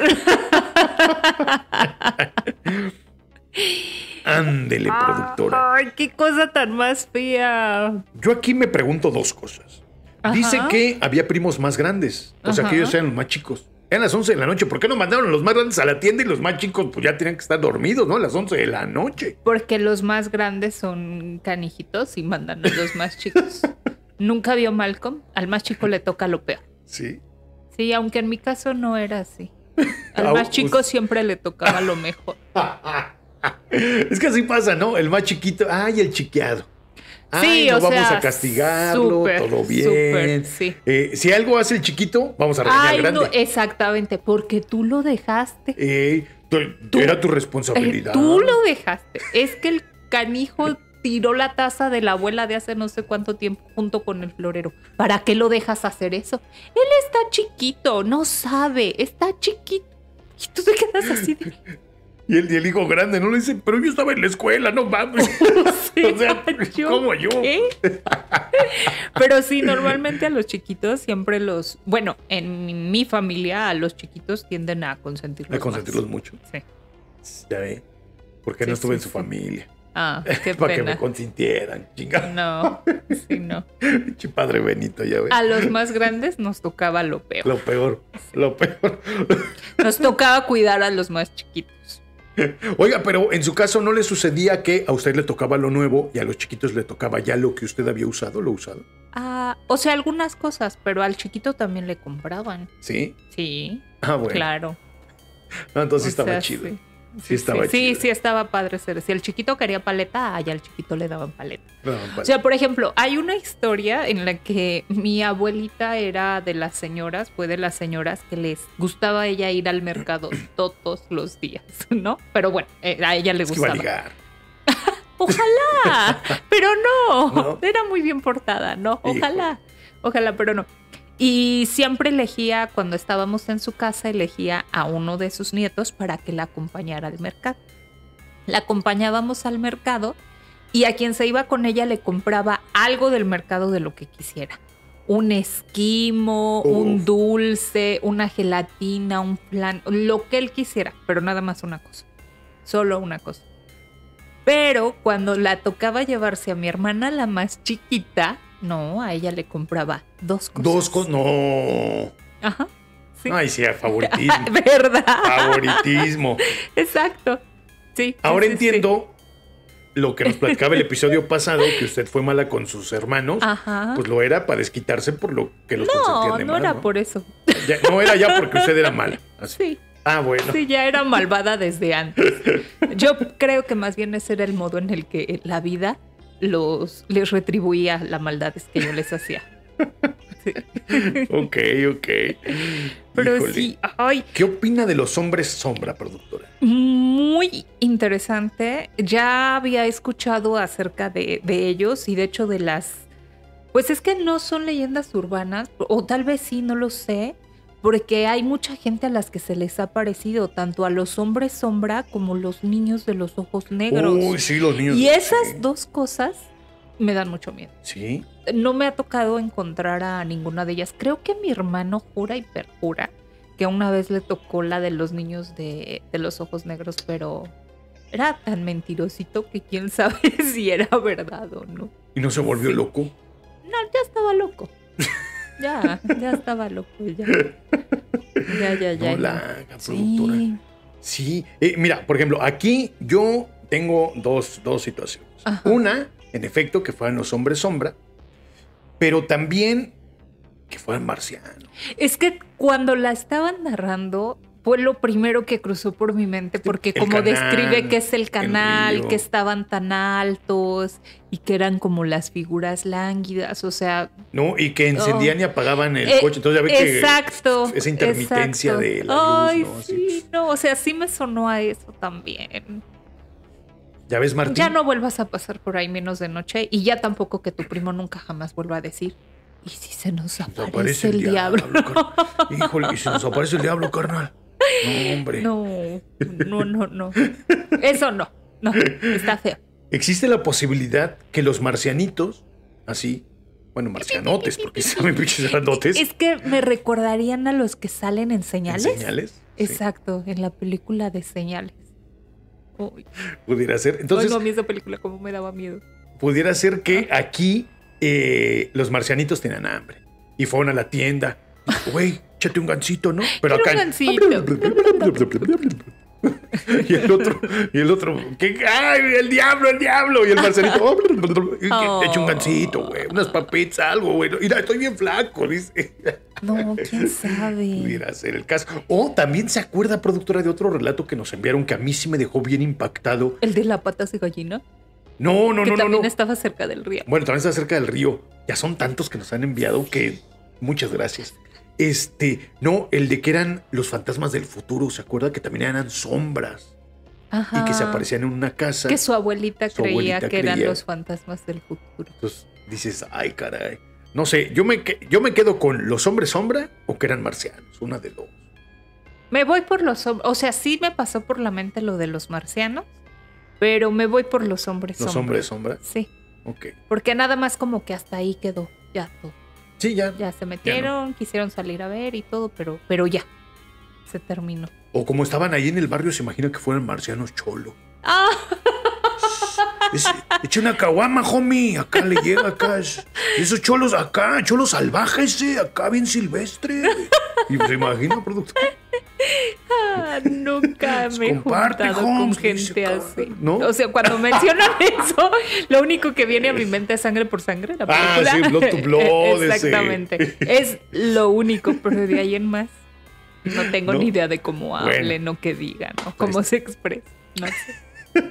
Ándele, productora. Ay, qué cosa tan más fea. Yo aquí me pregunto dos cosas. Ajá. Dice que había primos más grandes, o Ajá. sea, que ellos eran los más chicos. Eran las once de la noche. ¿Por qué no mandaron a los más grandes a la tienda y los más chicos pues ya tenían que estar dormidos, ¿no? A las once de la noche. Porque los más grandes son canijitos y mandan a los más chicos. ¿Nunca vio Malcolm? Al más chico le toca lo peor. Sí. Sí, aunque en mi caso no era así. Al más chico siempre le tocaba lo mejor. Es que así pasa, ¿no? El más chiquito, ay, el chiqueado. Ay, sí, no o vamos sea, a castigarlo, super, todo bien. Super, sí. eh, si algo hace el chiquito, vamos a regañar al grande. No, exactamente, porque tú lo dejaste. Eh, tú, tú, era tu responsabilidad. Eh, tú lo dejaste. Es que el canijo tiró la taza de la abuela de hace no sé cuánto tiempo junto con el florero. ¿Para qué lo dejas hacer eso? Él está chiquito, no sabe, está chiquito. Y tú te quedas así de... Y el, y el hijo grande no le dice, pero yo estaba en la escuela, no mames. Sí, o sea, yo, ¿cómo yo? ¿qué? Pero sí, normalmente a los chiquitos siempre los... Bueno, en mi familia a los chiquitos tienden a consentirlos A consentirlos más. mucho. Sí. Ya ve. Porque Sí, no estuve sí, en su sí. familia. Ah, qué Para que pena. me consintieran, chingada. No, sí, no. Pinche padre Benito, ya ve. A los más grandes nos tocaba lo peor. Lo peor, lo peor. Nos tocaba cuidar a los más chiquitos. Oiga, pero en su caso no le sucedía que a usted le tocaba lo nuevo y a los chiquitos le tocaba ya lo que usted había usado, lo usado. Ah, o sea, algunas cosas, pero al chiquito también le compraban. ¿Sí? Sí, Ah, bueno. claro. No, entonces O estaba sea, chido. Sí, Sí estaba sí, chido. sí, sí estaba padre ser. Si el chiquito quería paleta, allá al chiquito le daban paleta. No, vale. O sea, por ejemplo, hay una historia en la que mi abuelita era de las señoras, fue de las señoras que les gustaba a ella ir al mercado todos los días, ¿no? Pero bueno, eh, a ella le Es que iba a gustaba. ligar. Ojalá, pero no. ¿No? Era muy bien portada, ¿no? Ojalá, ojalá, pero no. Y siempre elegía, cuando estábamos en su casa, elegía a uno de sus nietos para que la acompañara al mercado. La acompañábamos al mercado y a quien se iba con ella le compraba algo del mercado de lo que quisiera. Un esquimo, Uf. un dulce, una gelatina, un flan, lo que él quisiera, pero nada más una cosa. Solo una cosa. Pero cuando la tocaba llevarse a mi hermana, la más chiquita, no, a ella le compraba dos cosas. Dos cosas. No. Ajá. Sí. Ay, sí, favoritismo. ¿Verdad? Favoritismo. Exacto. Sí. Ahora sí, sí, entiendo lo que nos platicaba el episodio pasado, que usted fue mala con sus hermanos. sí. Ajá. Pues lo era para desquitarse por lo que los no, consentían de no más, era ¿no? por eso. Ya- no era ya porque usted era mala. Así. Sí. Ah, bueno. Sí, ya era malvada desde antes. Yo creo que más bien ese era el modo en el que la vida los les retribuía las maldades que yo les hacía. Sí. Ok, ok. Pero Híjole. sí, ay, ¿Qué opina de los hombres sombra, productora? muy interesante. Ya había escuchado acerca de, de ellos y de hecho de las... Pues es que no son leyendas urbanas, o tal vez sí, no lo sé, porque hay mucha gente a las que se les ha parecido, tanto a los hombres sombra como los niños de los ojos negros. Uy, sí, los niños. Y esas sí. dos cosas me dan mucho miedo. Sí. No me ha tocado encontrar a ninguna de ellas. Creo que mi hermano jura y perjura que una vez le tocó la de los niños de, de los ojos negros, pero era tan mentirosito que quién sabe si era verdad o no. ¿Y no se volvió Sí. loco? No, ya estaba loco. Ya, ya estaba loco. Ya, ya, ya. ya No la ya. haga, productora. Sí. Sí. Eh, mira, por ejemplo, aquí yo tengo dos, dos situaciones. Ajá. Una, en efecto, que fueran los hombres sombra, pero también que fueran marcianos. Es que cuando la estaban narrando fue lo primero que cruzó por mi mente, porque El como canal, describe que es el el canal, río. que estaban tan altos y que eran como las figuras lánguidas, o sea... ¿No? Y que encendían y apagaban el eh, coche. Entonces ya ve que exacto, esa intermitencia exacto. de la Ay, luz, ¿no? sí, Así. no, o sea, sí me sonó a eso también. ¿Ya ves, Martín? Ya no vuelvas a pasar por ahí menos de noche y ya tampoco que tu primo nunca jamás vuelva a decir, ¿y si se nos aparece, Nos aparece el diablo? car- Híjole, y se nos aparece el diablo, carnal. No, hombre. No, no, no, no. Eso no, no, está feo. Existe la posibilidad que los marcianitos, así, bueno, marcianotes, porque saben pinches grandotes. Es que me recordarían a los que salen en Señales. ¿En señales? Sí, Exacto, en la película de Señales. Uy, pudiera ser. Ay, Entonces, no, a mí esa película como me daba miedo. pudiera ser que aquí eh, los marcianitos tenían hambre y fueron a la tienda. Güey, échate un gansito, ¿no? Pero Quiero acá. un gansito. Y el otro, y el otro, ¿qué? ¡Ay, el diablo, el diablo! Y el marcianito, Oh. echa un gansito, güey, unas papitas, algo, güey. Mira, estoy bien flaco, dice. No, quién sabe. Pudiera ser el caso. O también se acuerda, productora, de otro relato que nos enviaron que a mí sí me dejó bien impactado. El de la patas de gallina, No, no, que no, no, también no. estaba cerca del río. Bueno, también está cerca del río. Ya son tantos que nos han enviado que muchas gracias. Este, no, el de que eran los fantasmas del futuro, ¿se acuerda? Que también eran sombras. Ajá. y que se aparecían en una casa. Que su abuelita su creía abuelita que creía. eran los fantasmas del futuro. Entonces dices, ay, caray. No sé, yo me, yo me quedo con los hombres sombra o que eran marcianos, una de dos. Me voy por los hombres, o sea, sí me pasó por la mente lo de los marcianos, pero me voy por los hombres ¿Los sombra. hombres sombra? Sí. Ok. Porque nada más como que hasta ahí quedó, ya todo. Sí, ya. Ya se metieron, ya no. Quisieron salir a ver y todo, pero, pero ya, se terminó. O como estaban ahí en el barrio, se imagina que fueran marcianos cholo. ¡Ah! Es, echa una caguama, homie. Acá le llega acá. Es, esos cholos acá, cholos salvajes, eh, acá bien silvestre. Y se imagina, productor. Ah, nunca me he Comparte, juntado Holmes, con gente dice, así. ¿no? O sea, cuando mencionan eso, lo único que viene a mi mente es Sangre por Sangre, la película. Ah, sí, Blood to Blood. Exactamente. Ese. Es lo único, pero de ahí en más no tengo ¿No? ni idea de cómo hablen Bueno. o qué digan o cómo Pues- se expresa. No sé.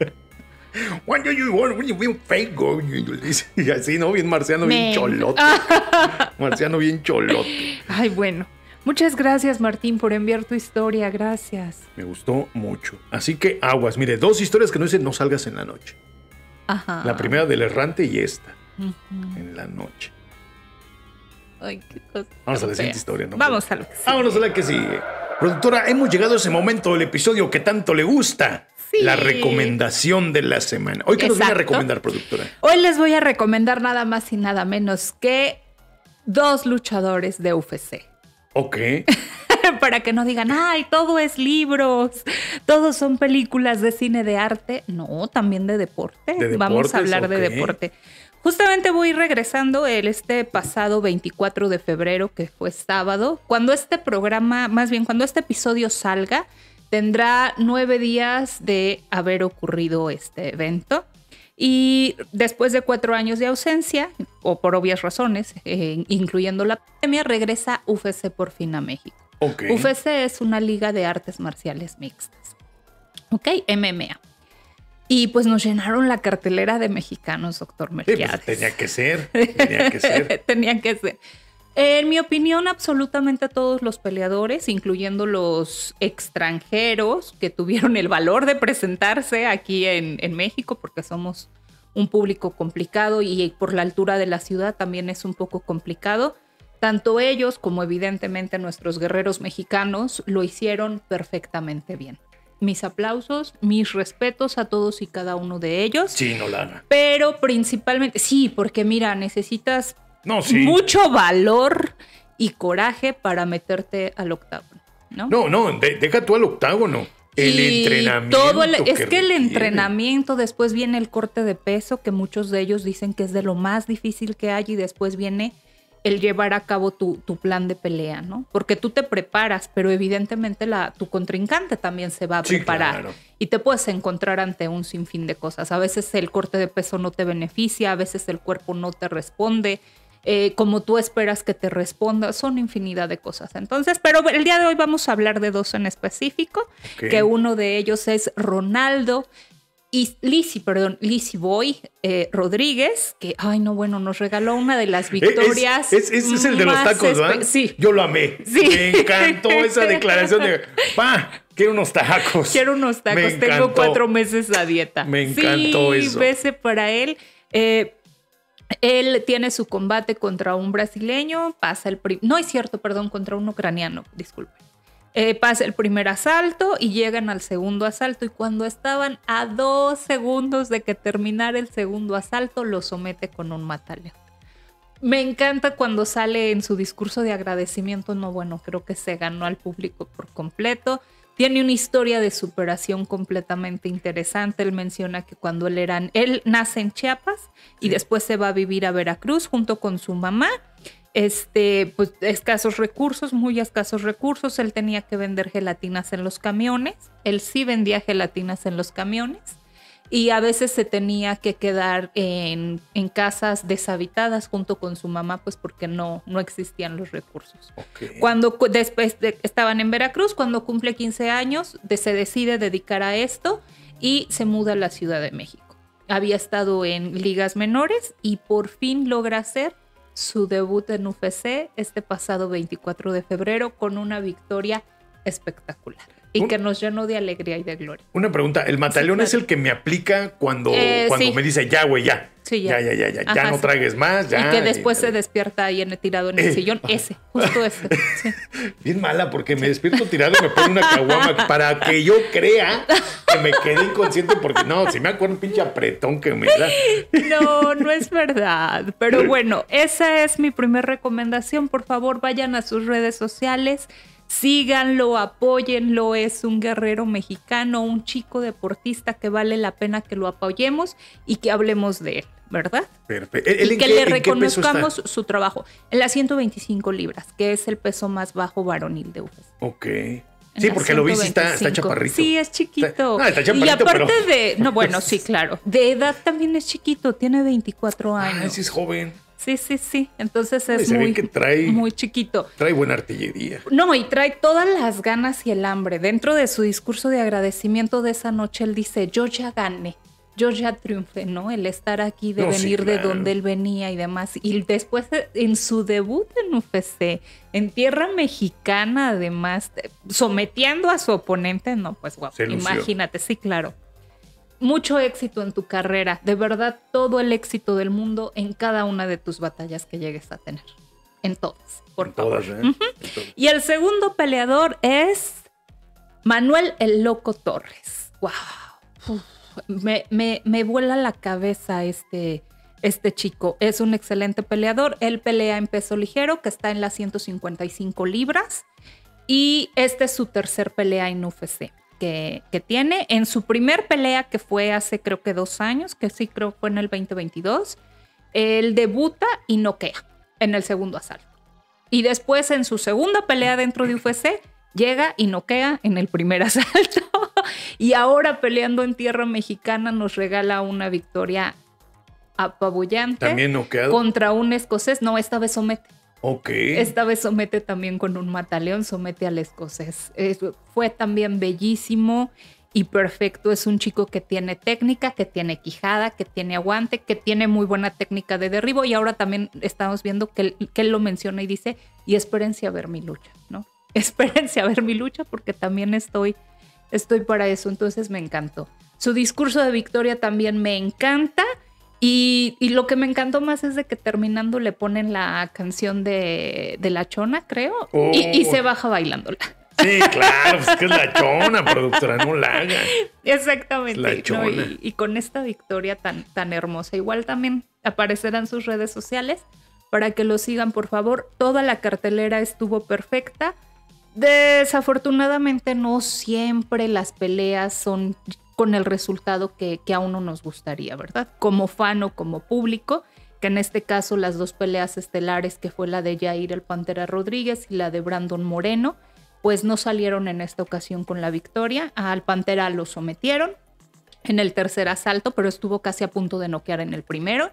When you- you want- when you feel fake, go, you- you- y así, ¿no? Bien marciano, bien Men. cholote. Marciano bien cholote. Ay, bueno. Muchas gracias, Martín, por enviar tu historia. Gracias. Me gustó mucho. Así que aguas. Mire, dos historias que no dicen no salgas en la noche. Ajá. La primera del errante y esta. Ujú. En la noche. Ay, qué cosa. Vamos a la tan siguiente fea. historia, ¿no? Vamos a lo que sigue. Vámonos a la que sigue. Productora, hemos llegado a ese momento del episodio que tanto le gusta. Sí. La recomendación de la semana. Hoy, ¿qué nos viene a Exacto. recomendar, productora? Hoy les voy a recomendar nada más y nada menos que dos luchadores de U F C. Ok. Para que no digan, ay, todo es libros, todos son películas de cine de arte. No, también de deporte. ¿De Vamos deportes? a hablar Ok. de deporte. Justamente voy regresando el este pasado veinticuatro de febrero, que fue sábado. Cuando este programa, más bien cuando este episodio salga, tendrá nueve días de haber ocurrido este evento. Y después de cuatro años de ausencia, o por obvias razones, eh, incluyendo la pandemia, regresa U F C por fin a México. Ok. U F C es una liga de artes marciales mixtas. Ok, M M A. Y pues nos llenaron la cartelera de mexicanos, doctor Sí, Melquiades. pues, tenía que ser. Tenía que ser. Tenía que ser. En mi opinión, absolutamente todos los peleadores, incluyendo los extranjeros que tuvieron el valor de presentarse aquí en, en México, porque somos un público complicado y por la altura de la ciudad también es un poco complicado. Tanto ellos como evidentemente nuestros guerreros mexicanos lo hicieron perfectamente bien. Mis aplausos, mis respetos a todos y cada uno de ellos. Sí, no la haga. Pero principalmente, sí, porque mira, necesitas No, sí. mucho valor y coraje para meterte al octágono, ¿no? No, no, de- deja tú al octágono. El Y entrenamiento. todo el- es que, que el requiere. entrenamiento, después viene el corte de peso, que muchos de ellos dicen que es de lo más difícil que hay, y después viene el llevar a cabo tu, tu plan de pelea, ¿no? Porque tú te preparas, pero evidentemente la, tu contrincante también se va a Sí, preparar. claro. Y te puedes encontrar ante un sinfín de cosas. A veces el corte de peso no te beneficia, a veces el cuerpo no te responde, eh, como tú esperas que te responda. Son infinidad de cosas. Entonces, pero el día de hoy vamos a hablar de dos en específico, Ok. que uno de ellos es Ronaldo y Lizzy, perdón, Lizzy Boy eh, Rodríguez, que, ay, no, bueno, nos regaló una de las victorias. Es, es, es el de los más tacos, ¿verdad? espe- Sí. Yo lo amé. Sí. Me encantó esa declaración de, pa, quiero unos tacos. Quiero unos tacos, Me tengo encantó. cuatro meses a dieta. Me encantó sí, eso. Bese para él. Eh, él tiene su combate contra un brasileño, pasa el... prim- no es cierto, perdón, contra un ucraniano, disculpe. Eh, pasa el primer asalto y llegan al segundo asalto, y cuando estaban a dos segundos de que terminara el segundo asalto, lo somete con un mataleón. Me encanta cuando sale en su discurso de agradecimiento. No, bueno, creo que se ganó al público por completo. Tiene una historia de superación completamente interesante. Él menciona que cuando él era... Él nace en Chiapas y Sí. después se va a vivir a Veracruz junto con su mamá. Este, pues escasos recursos, muy escasos recursos. Él tenía que vender gelatinas en los camiones. Él sí vendía gelatinas en los camiones. Y a veces se tenía que quedar en, en casas deshabitadas junto con su mamá, pues porque no, no existían los recursos. Ok. Cuando cu- después de, estaban en Veracruz, cuando cumple quince años, de- se decide dedicar a esto y se muda a la Ciudad de México. Había estado en ligas menores y por fin logra hacer su debut en U F C este pasado veinticuatro de febrero con una victoria espectacular. y que nos llenó de alegría y de gloria. Una pregunta, ¿el mataleón sí, claro. es el que me aplica cuando, eh, cuando sí. me dice ya, güey, ya? Sí, ya. Ya, ya, ya, ya, Ajá, ya no sí. tragues más, ya. Y que después y, se despierta ahí en el tirado en el eh. sillón, ese, justo ese. Sí. Bien mala, porque me despierto tirado y me pone una caguama para que yo crea que me quedé inconsciente, porque no, si me acuerdo un pinche apretón que me da. No, no es verdad. Pero bueno, esa es mi primera recomendación. Por favor, vayan a sus redes sociales. Síganlo, apóyenlo, es un guerrero mexicano, un chico deportista que vale la pena que lo apoyemos y que hablemos de él, ¿verdad? Perfecto. Y que qué, le reconozcamos su trabajo en las ciento veinticinco libras, que es el peso más bajo varonil de U F C. Ok. En sí, porque lo vi, sí está, está chaparrito. Sí, es chiquito. Está, no, está chaparrito, y aparte pero... de... No, bueno, sí, claro. De edad también es chiquito, tiene veinticuatro años. Ah, sí es joven. Sí, sí, sí. Entonces es Ay, muy, que trae, muy chiquito. Trae buena artillería. No, y trae todas las ganas y el hambre. Dentro de su discurso de agradecimiento de esa noche, él dice, yo ya gané, yo ya triunfé, ¿no? El estar aquí, de no, venir sí, claro. de donde él venía y demás. Y después, en su debut en U F C, en tierra mexicana, además, sometiendo a su oponente, no, pues guau, imagínate, sí, claro. Mucho éxito en tu carrera, de verdad, todo el éxito del mundo en cada una de tus batallas que llegues a tener. En todas, por en favor. Todas, ¿eh? Uh-huh. en todas. Y el segundo peleador es Manuel el Loco Torres. ¡Wow! Uf, me, me, me vuela la cabeza este, este chico. Es un excelente peleador. Él pelea en peso ligero, que está en las ciento cincuenta y cinco libras. Y esta es su tercer pelea en U F C. Que, que tiene. En su primer pelea, que fue hace creo que dos años, que sí creo fue en el veinte veintidós, él debuta y noquea en el segundo asalto. Y después en su segunda pelea dentro de U F C, llega y noquea en el primer asalto. Y ahora peleando en tierra mexicana nos regala una victoria apabullante. También noqueado. Contra un escocés. No, esta vez somete. Ok. Esta vez somete también con un mataleón, somete al escocés. Eh, fue también bellísimo y perfecto. Es un chico que tiene técnica, que tiene quijada, que tiene aguante, que tiene muy buena técnica de derribo. Y ahora también estamos viendo que él, que él lo menciona y dice, y espérense a ver mi lucha, ¿no? Espérense a ver mi lucha porque también estoy, estoy para eso. Entonces me encantó. Su discurso de victoria también me encanta. Y, y lo que me encantó más es de que terminando le ponen la canción de, de La Chona, creo, oh. y, y se baja bailándola. Sí, claro, pues que es La Chona, productora, no la haga. Exactamente. La Chona. ¿No? Y, y con esta victoria tan, tan hermosa. Igual también aparecerán sus redes sociales para que lo sigan, por favor. Toda la cartelera estuvo perfecta. Desafortunadamente no siempre las peleas son con el resultado que, que a uno nos gustaría, ¿verdad? Como fan o como público, que en este caso las dos peleas estelares, que fue la de Yair el Pantera Rodríguez y la de Brandon Moreno, pues no salieron en esta ocasión con la victoria. Al Pantera lo sometieron en el tercer asalto, pero estuvo casi a punto de noquear en el primero.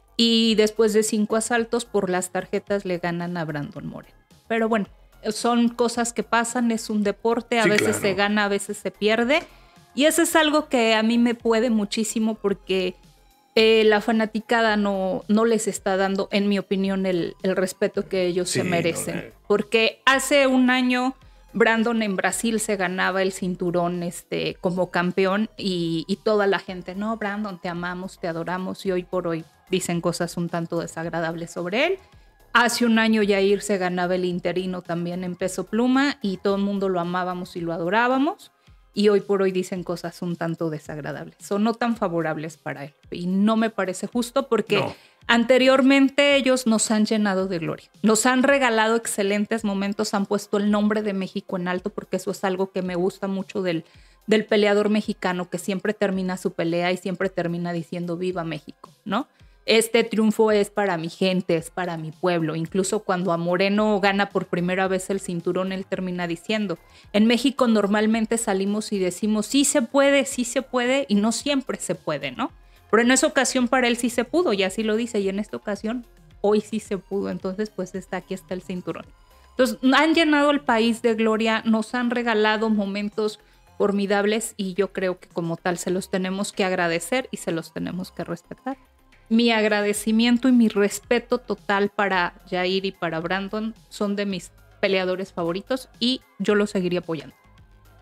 Y después de cinco asaltos por las tarjetas le ganan a Brandon Moreno. Pero bueno, son cosas que pasan, es un deporte, a sí, veces claro. se gana, a veces se pierde. Y eso es algo que a mí me puede muchísimo porque eh, la fanaticada no, no les está dando, en mi opinión, el, el respeto que ellos sí, se merecen. No, no. Porque hace un año Brandon en Brasil se ganaba el cinturón este, como campeón y, y toda la gente, no, Brandon, te amamos, te adoramos, y hoy por hoy dicen cosas un tanto desagradables sobre él. Hace un año Yair se ganaba el interino también en peso pluma y todo el mundo lo amábamos y lo adorábamos. Y hoy por hoy dicen cosas un tanto desagradables o no tan favorables para él. Y no me parece justo porque no. Anteriormente ellos nos han llenado de gloria. Nos han regalado excelentes momentos, han puesto el nombre de México en alto, porque eso es algo que me gusta mucho del, del peleador mexicano, que siempre termina su pelea y siempre termina diciendo viva México, ¿no? Este triunfo es para mi gente, es para mi pueblo. Incluso cuando a Moreno gana por primera vez el cinturón, él termina diciendo, en México normalmente salimos y decimos, sí se puede, sí se puede, y no siempre se puede, ¿no? Pero en esa ocasión para él sí se pudo, y así lo dice, y en esta ocasión hoy sí se pudo. Entonces pues está, aquí está el cinturón. Entonces han llenado el país de gloria, nos han regalado momentos formidables, y yo creo que como tal se los tenemos que agradecer y se los tenemos que respetar. Mi agradecimiento y mi respeto total para Yair y para Brandon, son de mis peleadores favoritos y yo los seguiría apoyando.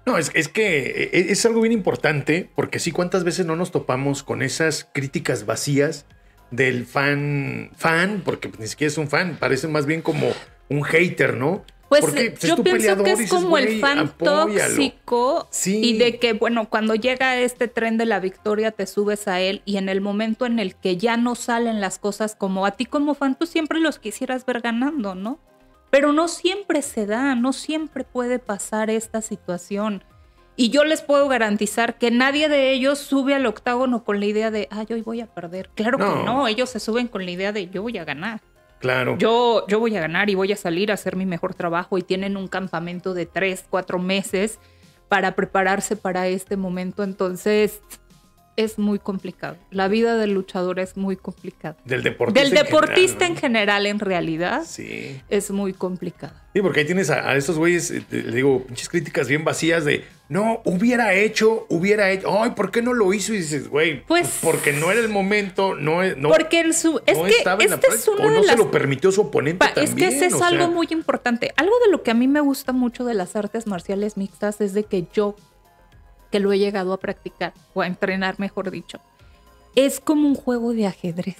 No, es, es que es algo bien importante, porque sí, ¿cuántas veces no nos topamos con esas críticas vacías del fan, fan, porque ni siquiera es un fan, parece más bien como un hater, ¿no? Pues, porque, pues, yo es pienso peleador, que es dices, como el fan apóyalo. tóxico Sí. y de que, bueno, cuando llega este tren de la victoria te subes a él y en el momento en el que ya no salen las cosas como a ti como fan, tú siempre los quisieras ver ganando, ¿no? Pero no siempre se da, no siempre puede pasar esta situación. Y yo les puedo garantizar que nadie de ellos sube al octágono con la idea de, ah, yo voy a perder. Claro no. que no, ellos se suben con la idea de, yo voy a ganar. Claro. Yo, yo voy a ganar y voy a salir a hacer mi mejor trabajo y tienen un campamento de tres, cuatro meses para prepararse para este momento. Entonces, es muy complicado. La vida del luchador es muy complicada. Del deportista Del deportista en general, ¿no? en general, en realidad, sí. es muy complicada. Sí, porque ahí tienes a, a estos güeyes, eh, le digo, pinches críticas bien vacías de, no, hubiera hecho, hubiera hecho, ay, ¿por qué no lo hizo? Y dices, güey, pues, pues porque no era el momento, no, no porque en su, es no que estaba en la este práctica, es uno o no de se las, lo permitió su oponente pa, también. Es que ese es algo sea, muy importante. Algo de lo que a mí me gusta mucho de las artes marciales mixtas es de que yo, que lo he llegado a practicar, o a entrenar, mejor dicho, es como un juego de ajedrez.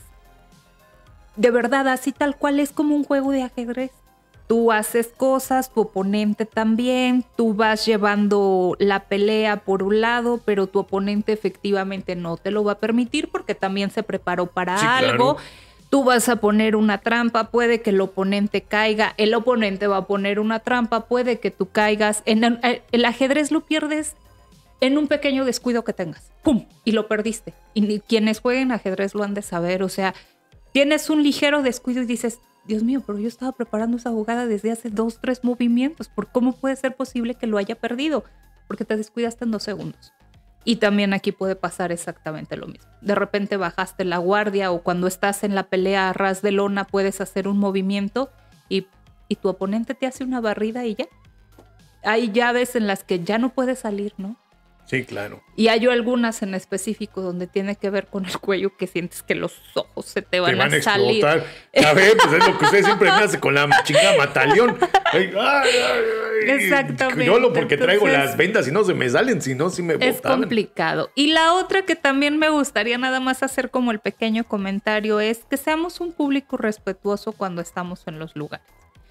De verdad, así tal cual es como un juego de ajedrez. Tú haces cosas, tu oponente también, tú vas llevando la pelea por un lado, pero tu oponente efectivamente no te lo va a permitir porque también se preparó para sí, algo. Claro. Tú vas a poner una trampa, puede que el oponente caiga, el oponente va a poner una trampa, puede que tú caigas. En el, el ajedrez lo pierdes en un pequeño descuido que tengas. ¡Pum! Y lo perdiste. Y quienes jueguen ajedrez lo han de saber. O sea, tienes un ligero descuido y dices, Dios mío, pero yo estaba preparando esa jugada desde hace dos, tres movimientos. ¿Por cómo puede ser posible que lo haya perdido? Porque te descuidaste en dos segundos. Y también aquí puede pasar exactamente lo mismo. De repente bajaste la guardia o cuando estás en la pelea a ras de lona puedes hacer un movimiento y, y tu oponente te hace una barrida y ya. Hay llaves en las que ya no puedes salir, ¿no? Sí, claro. Y hay algunas en específico donde tiene que ver con el cuello que sientes que los ojos se te van, te van a, a salir. Explotar. A ver, pues es lo que usted siempre me hace con la chingada mataleón. Ay, ay, ay. Exactamente. Yo lo porque Entonces, traigo las vendas y no se me salen, si no, sí me botaban. Es complicado. Y la otra que también me gustaría nada más hacer como el pequeño comentario es que seamos un público respetuoso cuando estamos en los lugares.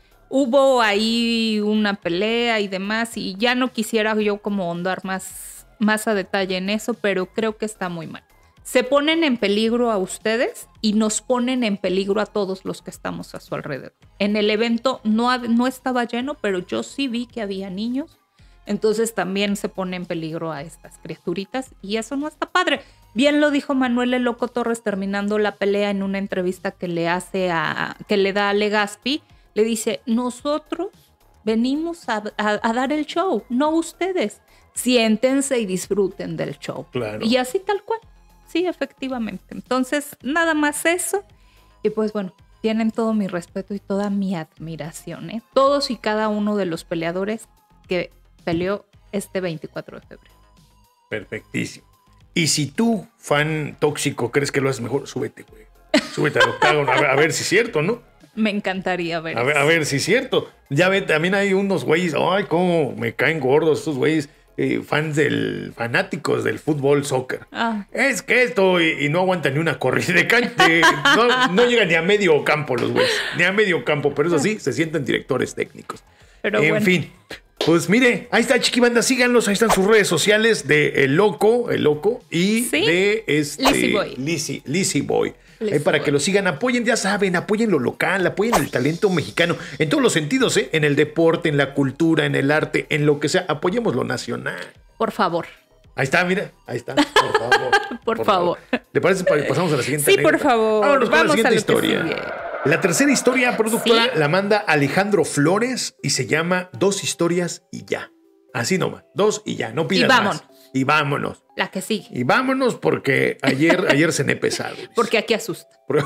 Hubo ahí una pelea y demás y ya no quisiera yo como ahondar más más a detalle en eso, pero creo que está muy mal. Se ponen en peligro a ustedes y nos ponen en peligro a todos los que estamos a su alrededor. En el evento no, no estaba lleno, pero yo sí vi que había niños, entonces también se pone en peligro a estas criaturitas y eso no está padre. Bien lo dijo Manuel El Loco Torres terminando la pelea en una entrevista que le hace a, que le da a Legazpi, le dice, nosotros venimos a, a, a dar el show, no ustedes. Siéntense y disfruten del show. Claro. Y así tal cual. Sí, efectivamente. Entonces, nada más eso. Y pues bueno, tienen todo mi respeto y toda mi admiración, ¿eh? Todos y cada uno de los peleadores que peleó este veinticuatro de febrero. Perfectísimo. Y si tú, fan tóxico, crees que lo haces mejor, súbete, güey. Súbete al octágono a ver, a ver si es cierto, ¿no? Me encantaría ver a ver, a ver si es cierto. Ya ve, también hay unos güeyes, ay, cómo me caen gordos estos güeyes. Eh, fans del fanáticos del fútbol, soccer. Ah. Es que esto y, y no aguantan ni una corrida de cancha. No, no llegan ni a medio campo los güeyes, ni a medio campo, pero eso sí, se sienten directores técnicos. Pero en bueno. fin, pues mire, ahí está Chiquibanda, síganlos, ahí están sus redes sociales de El Loco, El Loco y ¿sí? de este Lizzy Boy. Lizzy, Lizzy Boy. Ahí para Boy. Que lo sigan, apoyen, ya saben, apoyen lo local, apoyen el talento mexicano, en todos los sentidos, ¿eh? En el deporte, en la cultura, en el arte, en lo que sea, apoyemos lo nacional. Por favor. Ahí está, mira, ahí está, por favor. por, por favor. favor. ¿Le parece? Pasamos a la siguiente Sí, anécdota. por favor. Vámonos con Vamos la siguiente a historia. La tercera historia, productora, ¿sí? La manda Alejandro Flores y se llama Dos historias y ya. Así nomás, dos y ya, no pidas y vámonos. Más. Y vámonos. La que sigue. Y vámonos porque ayer, ayer cené pesado. Porque aquí asusta.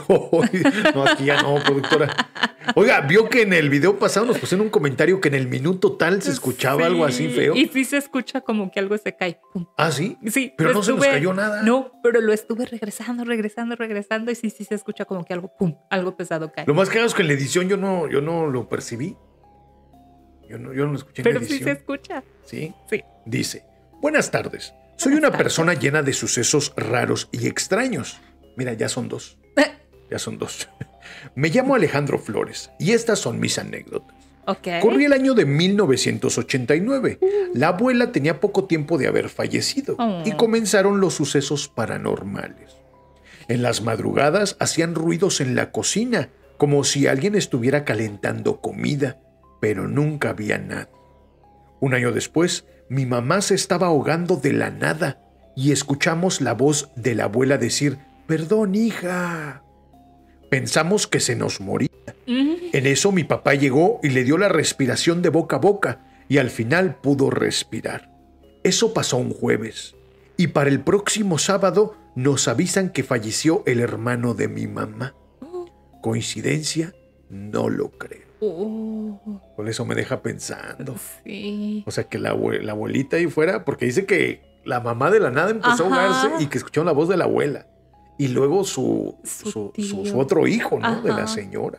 No, aquí ya no, productora. Oiga, vio que en el video pasado nos pusieron un comentario que en el minuto tal se escuchaba sí, algo así feo. Y sí se escucha como que algo se cae. Pum. ¿Ah, sí? Sí. Pero no estuve, se nos cayó nada. No, pero lo estuve regresando, regresando, regresando y sí, sí se escucha como que algo, pum, algo pesado cae. Lo más claro es que en la edición yo no, yo no lo percibí. Yo no, yo no lo escuché en pero la edición. Pero sí se escucha. ¿Sí? Sí. Dice, buenas tardes. Soy una persona llena de sucesos raros y extraños. Mira, ya son dos. Ya son dos. Me llamo Alejandro Flores y estas son mis anécdotas. Okay. Corría el año de mil novecientos ochenta y nueve. La abuela tenía poco tiempo de haber fallecido oh. y comenzaron los sucesos paranormales. En las madrugadas hacían ruidos en la cocina, como si alguien estuviera calentando comida, pero nunca había nada. Un año después, mi mamá se estaba ahogando de la nada y escuchamos la voz de la abuela decir, «Perdón, hija». Pensamos que se nos moría. Uh-huh. En eso mi papá llegó y le dio la respiración de boca a boca y al final pudo respirar. Eso pasó un jueves. Y para el próximo sábado nos avisan que falleció el hermano de mi mamá. Uh-huh. ¿Coincidencia? No lo creo. Uh-huh. Por eso me deja pensando. Sí. O sea, que la, abue- la abuelita ahí fuera, porque dice que la mamá de la nada empezó Ajá. a ahogarse y que escucharon la voz de la abuela. Y luego su, su, su, su, su otro hijo, ¿no? Ajá. De la señora.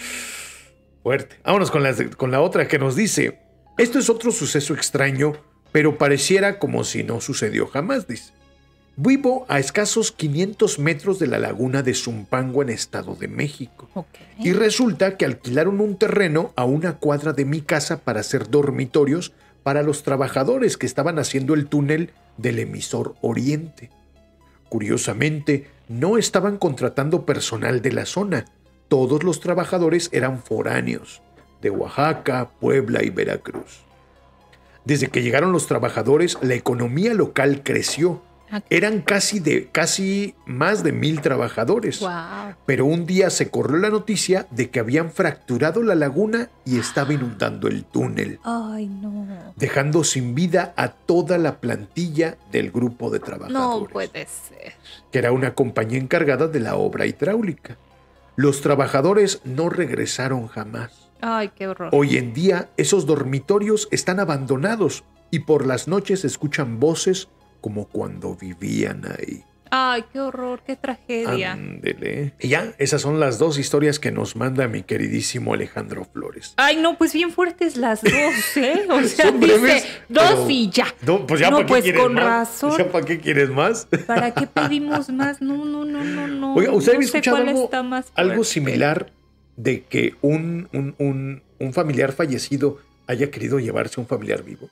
Fuerte. Vámonos con la, con la otra que nos dice, esto es otro suceso extraño, pero pareciera como si no sucedió jamás, dice. Vivo a escasos quinientos metros de la laguna de Zumpango en Estado de México. Okay. Y resulta que alquilaron un terreno a una cuadra de mi casa para hacer dormitorios para los trabajadores que estaban haciendo el túnel del emisor Oriente. Curiosamente, no estaban contratando personal de la zona. Todos los trabajadores eran foráneos, de Oaxaca, Puebla y Veracruz. Desde que llegaron los trabajadores, la economía local creció. Eran casi, de, casi más de mil trabajadores. Wow. Pero un día se corrió la noticia de que habían fracturado la laguna y estaba inundando el túnel. Ay, no. Dejando sin vida a toda la plantilla del grupo de trabajadores. No puede ser. Que era una compañía encargada de la obra hidráulica. Los trabajadores no regresaron jamás. Ay, qué horror. Hoy en día, esos dormitorios están abandonados y por las noches se escuchan voces como cuando vivían ahí. Ay, qué horror, qué tragedia. Ándele. Y ya, esas son las dos historias que nos manda mi queridísimo Alejandro Flores. Ay, no, pues bien fuertes las dos, ¿eh? O sea, dice dos y ya. No, pues ya no, para pues qué quieres con más. razón. ¿Ya para qué quieres más? ¿Para qué pedimos más? No, no, no, no, no. Oiga, ¿usted no había escuchado algo, más algo similar de que un, un, un, un familiar fallecido haya querido llevarse a un familiar vivo?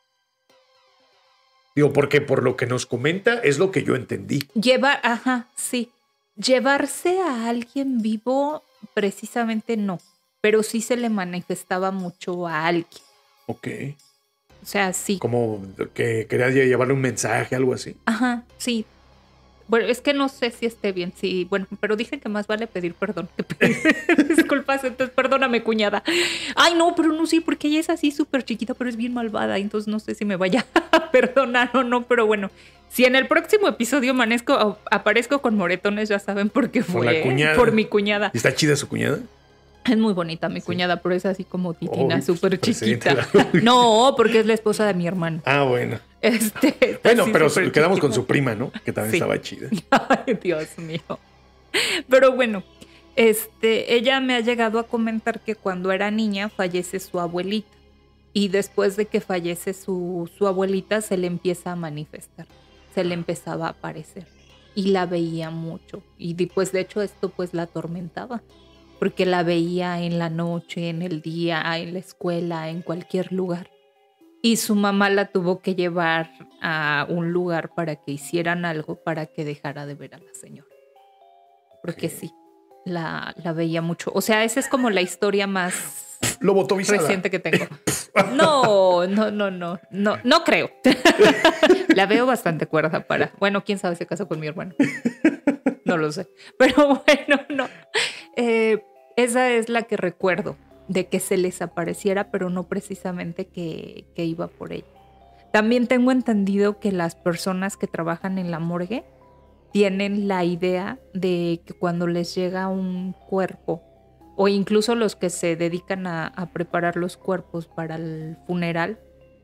Digo, porque por lo que nos comenta es lo que yo entendí. Llevar, ajá, sí. Llevarse a alguien vivo, precisamente no. Pero sí se le manifestaba mucho a alguien. Ok. O sea, sí. Como que quería llevarle un mensaje, algo así. Ajá, sí. Bueno, es que no sé si esté bien, sí, bueno, pero dicen que más vale pedir perdón que pedir disculpas, entonces perdóname, cuñada. Ay, no, pero no sé, porque ella es así súper chiquita, pero es bien malvada, entonces no sé si me vaya a perdonar o no, pero bueno, si en el próximo episodio amanezco, aparezco con moretones, ya saben por qué fue, por la cuñada. Por mi cuñada. ¿Y está chida su cuñada? Es muy bonita mi sí. cuñada, pero es así como titina, oh, súper chiquita. No, porque es la esposa de mi hermano. Ah, bueno. Este, bueno, pero quedamos chiquita. Con su prima, ¿no? Que también sí. estaba chida. Ay, Dios mío. Pero bueno, este, ella me ha llegado a comentar que cuando era niña fallece su abuelita. Y después de que fallece su, su abuelita, se le empieza a manifestar. Se le empezaba a aparecer. Y la veía mucho. Y pues de hecho esto pues la atormentaba. Porque la veía en la noche, en el día, en la escuela, en cualquier lugar. Y su mamá la tuvo que llevar a un lugar para que hicieran algo para que dejara de ver a la señora. Porque sí, la, la veía mucho. O sea, esa es como la historia más reciente que tengo. No, no, no, no, no, no creo. La veo bastante cuerda para... Bueno, quién sabe si se casó con mi hermano. No lo sé. Pero bueno, no. Eh, esa es la que recuerdo. De que se les apareciera, pero no precisamente que, que iba por ella. También tengo entendido que las personas que trabajan en la morgue tienen la idea de que cuando les llega un cuerpo, o incluso los que se dedican a, a preparar los cuerpos para el funeral,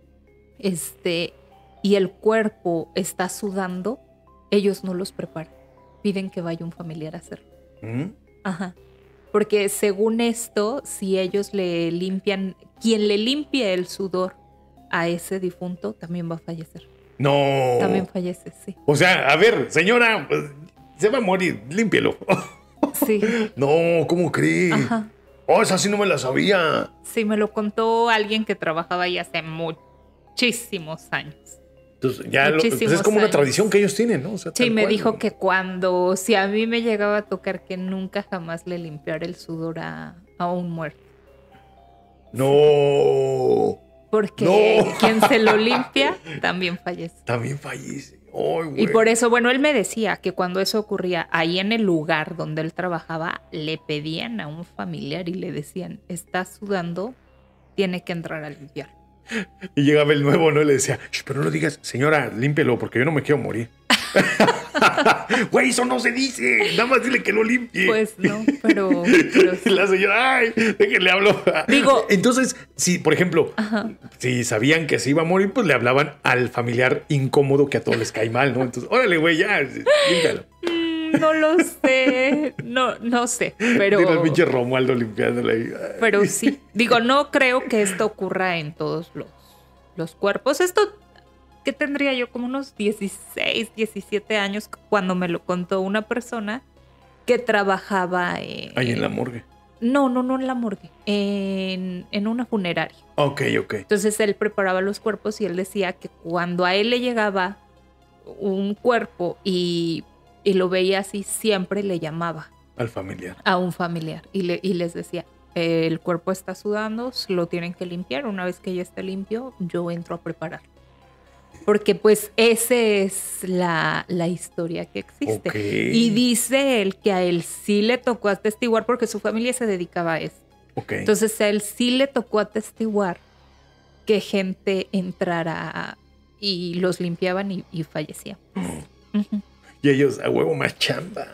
este, y el cuerpo está sudando, ellos no los preparan. Piden que vaya un familiar a hacerlo. ¿Mm? Ajá. Porque según esto, si ellos le limpian, quien le limpie el sudor a ese difunto también va a fallecer. No. También fallece, sí. O sea, a ver, señora, pues, se va a morir, límpielo. Sí. No, ¿cómo cree? Ajá. Oh, esa sí no me la sabía. Sí, me lo contó alguien que trabajaba ahí hace muchísimos años. Entonces, ya lo, pues es como años. Una tradición que ellos tienen, ¿no? O sea, sí, me cual, dijo ¿no? que cuando, si a mí me llegaba a tocar, que nunca jamás le limpiara el sudor a, a un muerto. No. Porque no. quien se lo limpia también fallece. También fallece. Oh, y por eso, bueno, él me decía que cuando eso ocurría, ahí en el lugar donde él trabajaba, le pedían a un familiar y le decían, está sudando, tiene que entrar a limpiar. Y llegaba el nuevo, ¿no? Y le decía, pero no digas, señora, límpielo porque yo no me quiero morir. Güey, eso no se dice. Nada más dile que lo limpie. Pues no, pero... pero sí. La señora, ay, déjenle hablo. Digo... Entonces, si, por ejemplo, ajá. si sabían que se iba a morir, pues le hablaban al familiar incómodo que a todos les cae mal, ¿no? Entonces, órale, güey, ya, límpialo. No lo sé, no, no sé, pero... Dile al pinche Romualdo limpiándole ahí. Pero sí, digo, no creo que esto ocurra en todos los, los cuerpos. Esto... que tendría yo como unos dieciséis, diecisiete años cuando me lo contó una persona que trabajaba en... Ahí en la morgue. No, no, no en la morgue, en, en una funeraria. Ok, ok. Entonces él preparaba los cuerpos y él decía que cuando a él le llegaba un cuerpo y, y lo veía así, siempre le llamaba. Al familiar. A un familiar. Y, le, y les decía, el cuerpo está sudando, lo tienen que limpiar. Una vez que ya esté limpio, yo entro a preparar. Porque pues esa es la, la historia que existe. Okay. Y dice él que a él sí le tocó atestiguar porque su familia se dedicaba a esto. Okay. Entonces a él sí le tocó atestiguar que gente entrara y los limpiaban y, y fallecían. Oh. Uh-huh. Y ellos a huevo más chamba.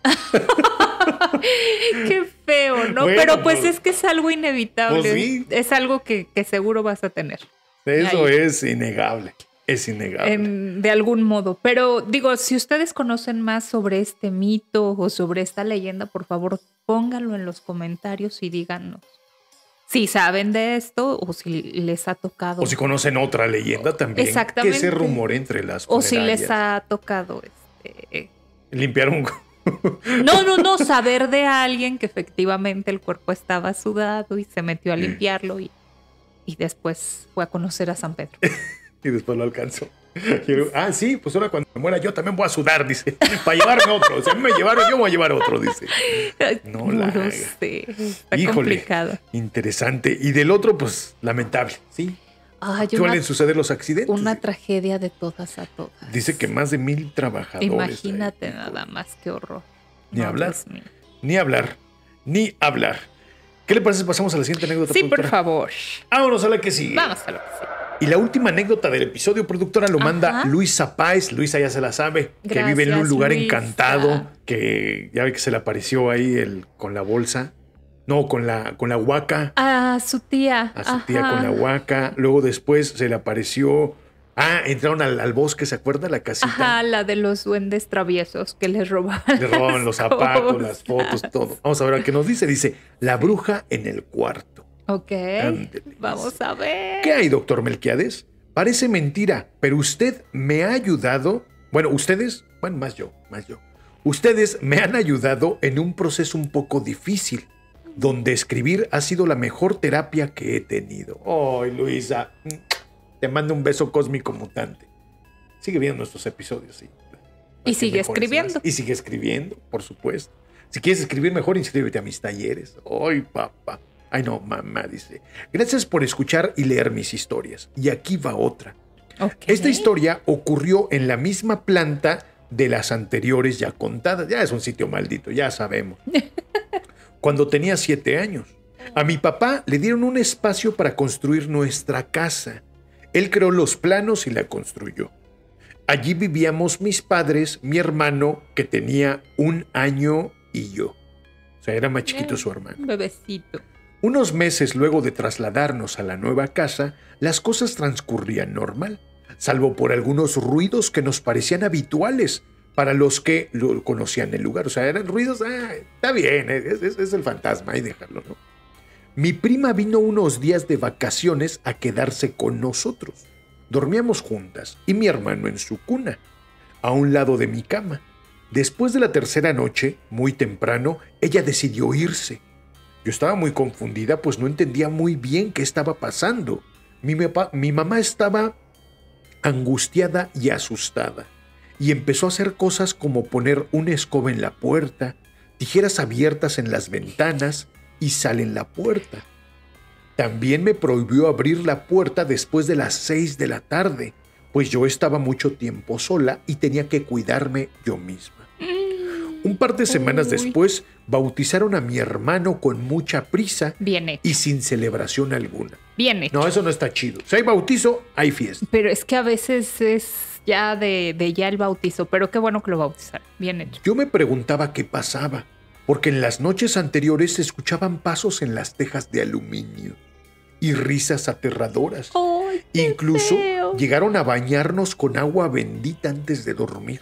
Qué feo, ¿no? Bueno, pero pues, pues es que es algo inevitable. Pues sí. Es algo que, que seguro vas a tener. Eso ahí. Es innegable. Es innegable. En, de algún modo. Pero digo, si ustedes conocen más sobre este mito o sobre esta leyenda, por favor, pónganlo en los comentarios y díganos si saben de esto o si les ha tocado. O si conocen otra leyenda también. Exactamente. Que se rumore entre las O si les ha tocado este... limpiar un... No, no, no, saber de alguien que efectivamente el cuerpo estaba sudado y se metió a limpiarlo y, y después fue a conocer a San Pedro. Y después lo alcanzó. Yo, ah, sí, pues ahora cuando me muera yo también voy a sudar, dice. Para llevarme otro. O sea, a mí me llevaron, yo voy a llevar otro, dice. No, no la lo sé. Está Híjole, complicado. Interesante. Y del otro, pues, lamentable. Sí. Ay, Suelen una, suceder los accidentes. Una tragedia de todas a todas. Dice que más de mil trabajadores. Imagínate ahí, nada más, qué horror. Ni no, hablar. Dios mío. Ni hablar. Ni hablar. ¿Qué le parece si pasamos a la siguiente anécdota? Sí, productora? por favor. Vámonos a la que sigue. Vamos a lo que sigue. Y la última anécdota del episodio, productora, lo manda Ajá. Luisa Páez. Luisa ya se la sabe, Gracias, que vive en un lugar Luisa. encantado, que ya ve que se le apareció ahí el, con la bolsa. No, con la, con la huaca. A su tía. A su Ajá. tía con la huaca. Luego después se le apareció... Ah, entraron al, al bosque, ¿se acuerda? La casita. Ajá, la de los duendes traviesos que les robaban. Le roban los zapatos, cosas. las fotos, todo. Vamos a ver qué nos dice. Dice, la bruja en el cuarto. Ok, Ándele. vamos a ver. ¿Qué hay, doctor Melquiades? Parece mentira, pero usted me ha ayudado. Bueno, ustedes, bueno, más yo, más yo. Ustedes me han ayudado en un proceso un poco difícil, donde escribir ha sido la mejor terapia que he tenido. Ay, Luisa, te mando un beso cósmico mutante. Sigue viendo nuestros episodios, sí. Y sigue escribiendo. Más. Y sigue escribiendo, por supuesto. Si quieres escribir mejor, inscríbete a mis talleres. Ay, papá. Ay, no, mamá, dice. Gracias por escuchar y leer mis historias. Y aquí va otra. Okay. Esta historia ocurrió en la misma planta de las anteriores ya contadas. Ya es un sitio maldito, ya sabemos. Cuando tenía siete años. A mi papá le dieron un espacio para construir nuestra casa. Él creó los planos y la construyó. Allí vivíamos mis padres, mi hermano, que tenía un año, y yo. O sea, era más chiquito su hermano. Un bebecito. Unos meses luego de trasladarnos a la nueva casa, las cosas transcurrían normal, salvo por algunos ruidos que nos parecían habituales para los que lo conocían el lugar. O sea, eran ruidos, ah, está bien, es, es, es el fantasma, ahí déjalo, ¿no? Mi prima vino unos días de vacaciones a quedarse con nosotros. Dormíamos juntas y mi hermano en su cuna, a un lado de mi cama. Después de la tercera noche, muy temprano, ella decidió irse. Yo estaba muy confundida, pues no entendía muy bien qué estaba pasando. Mi, mepa, mi mamá estaba angustiada y asustada, y empezó a hacer cosas como poner una escoba en la puerta, tijeras abiertas en las ventanas y sal en la puerta. También me prohibió abrir la puerta después de las seis de la tarde, pues yo estaba mucho tiempo sola y tenía que cuidarme yo misma. Un par de semanas Uy. después, bautizaron a mi hermano con mucha prisa Bien hecho. y sin celebración alguna. Bien hecho. No, eso no está chido. Si hay bautizo, hay fiesta. Pero es que a veces es ya de, de ya el bautizo, pero qué bueno que lo bautizaron. Bien hecho. Yo me preguntaba qué pasaba, porque en las noches anteriores se escuchaban pasos en las tejas de aluminio y risas aterradoras. ¡Ay, qué Incluso feo! Llegaron a bañarnos con agua bendita antes de dormir.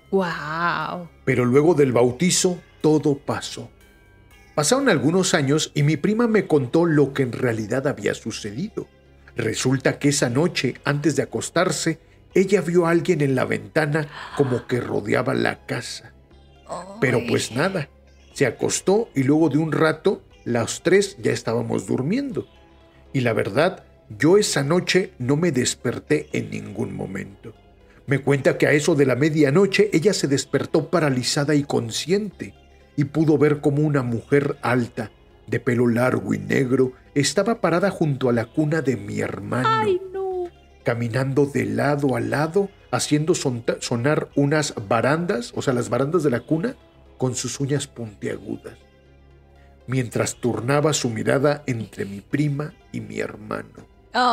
¡Wow! Pero luego del bautizo, todo pasó. Pasaron algunos años y mi prima me contó lo que en realidad había sucedido. Resulta que esa noche, antes de acostarse, ella vio a alguien en la ventana como que rodeaba la casa. Pero pues nada, se acostó y luego de un rato, las tres ya estábamos durmiendo. Y la verdad, yo esa noche no me desperté en ningún momento. Me cuenta que a eso de la medianoche ella se despertó paralizada y consciente y pudo ver como una mujer alta, de pelo largo y negro, estaba parada junto a la cuna de mi hermano. ¡Ay, no! Caminando de lado a lado, haciendo son- sonar unas barandas, o sea, las barandas de la cuna, con sus uñas puntiagudas, mientras turnaba su mirada entre mi prima y mi hermano.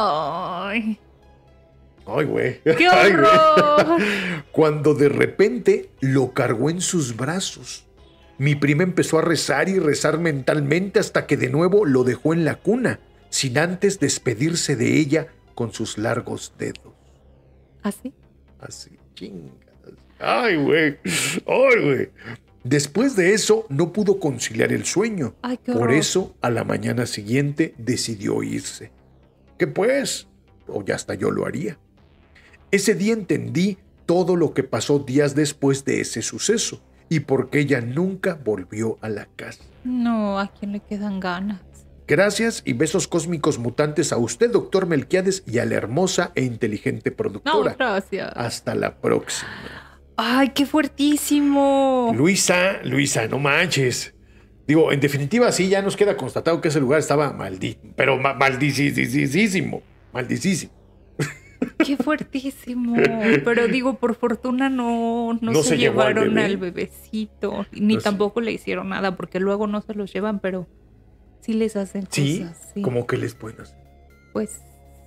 ¡Ay! ¡Ay, güey! ¡Qué Ay, güey. horror! Cuando de repente lo cargó en sus brazos. Mi prima empezó a rezar y rezar mentalmente hasta que de nuevo lo dejó en la cuna, sin antes despedirse de ella con sus largos dedos. ¿Así? Así, chingas. ¡Ay, güey! ¡Ay, güey! Después de eso no pudo conciliar el sueño. Ay, qué Por horror. eso, a la mañana siguiente decidió irse. ¿Qué pues? O ya hasta yo lo haría. Ese día entendí todo lo que pasó días después de ese suceso y por qué ella nunca volvió a la casa. No, ¿a quién le quedan ganas? Gracias y besos cósmicos mutantes a usted, doctor Melquiades, y a la hermosa e inteligente No, productora. gracias. Hasta la próxima. ¡Ay, qué fuertísimo! Luisa, Luisa, no manches. Digo, en definitiva, sí, ya nos queda constatado que ese lugar estaba maldito, pero ma maldicísimo, maldicísimo. ¡Qué fuertísimo! Pero digo, por fortuna no, no, No se, se llevó al llevaron bebé. al bebecito, ni No sé. tampoco le hicieron nada, porque luego no se los llevan, pero sí les hacen Sí, cosas. Sí, como que les pueden hacer. pues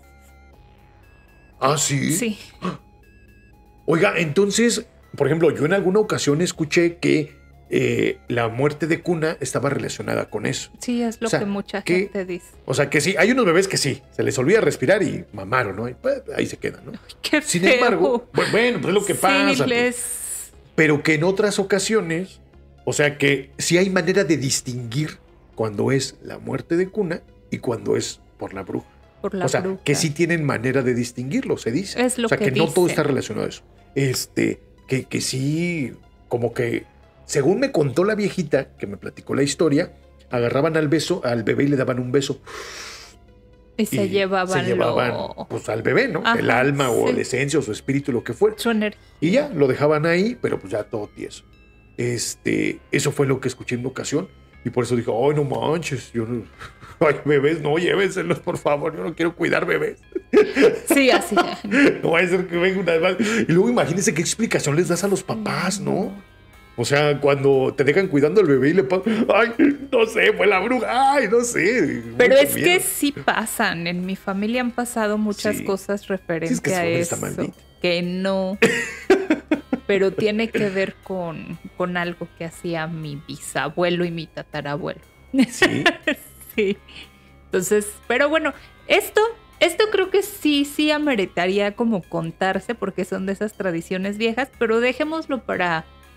Ah, sí. sí. Oiga, entonces, por ejemplo, yo en alguna ocasión escuché que eh, la muerte de cuna estaba relacionada con eso. Sí, es lo O sea, que mucha que- gente dice. O sea, que sí, hay unos bebés que sí, se les olvida respirar y mamaron, ¿no? Y, pues, ahí se quedan, ¿no? ¡Qué Sin feo! embargo, bu- bueno, pues es lo que Sí, pasa. pues. les- Pero que en otras ocasiones, o sea, que sí hay manera de distinguir cuando es la muerte de cuna y cuando es por la bruja. por la O sea, bruja. que sí tienen manera de distinguirlo, se dice. Es lo o sea, que que, no todo dicen. está relacionado a eso. Este, que, que sí, como que, según me contó la viejita, que me platicó la historia, agarraban al beso, al bebé y le daban un beso. Y se y llevaban, se llevaban lo- pues, al bebé, ¿no? Ajá, el alma o sí. la esencia o su espíritu, lo que fuera. su energía. Y ya, lo dejaban ahí, pero pues ya todo tieso. Este, eso fue lo que escuché en una ocasión. Y por eso dije, ay, no manches, yo no... Ay, bebés, no, llévenselos, por favor, yo no quiero cuidar bebés. Sí, así. No va a ser que venga una vez más. Y luego imagínense qué explicación les das a los papás, ¿no? O sea, cuando te dejan cuidando al bebé y le pasan, ay, no sé, fue la bruja, ay, no sé. Pero mucho es miedo. que sí pasan. En mi familia han pasado muchas Sí. cosas referentes Sí, es que su a familia está eso. maldita. Que no. Pero tiene que ver con, con algo que hacía mi bisabuelo y mi tatarabuelo. Sí, Sí. Entonces, pero bueno, esto, esto creo que sí, sí ameritaría como contarse porque son de esas tradiciones viejas, pero dejémoslo para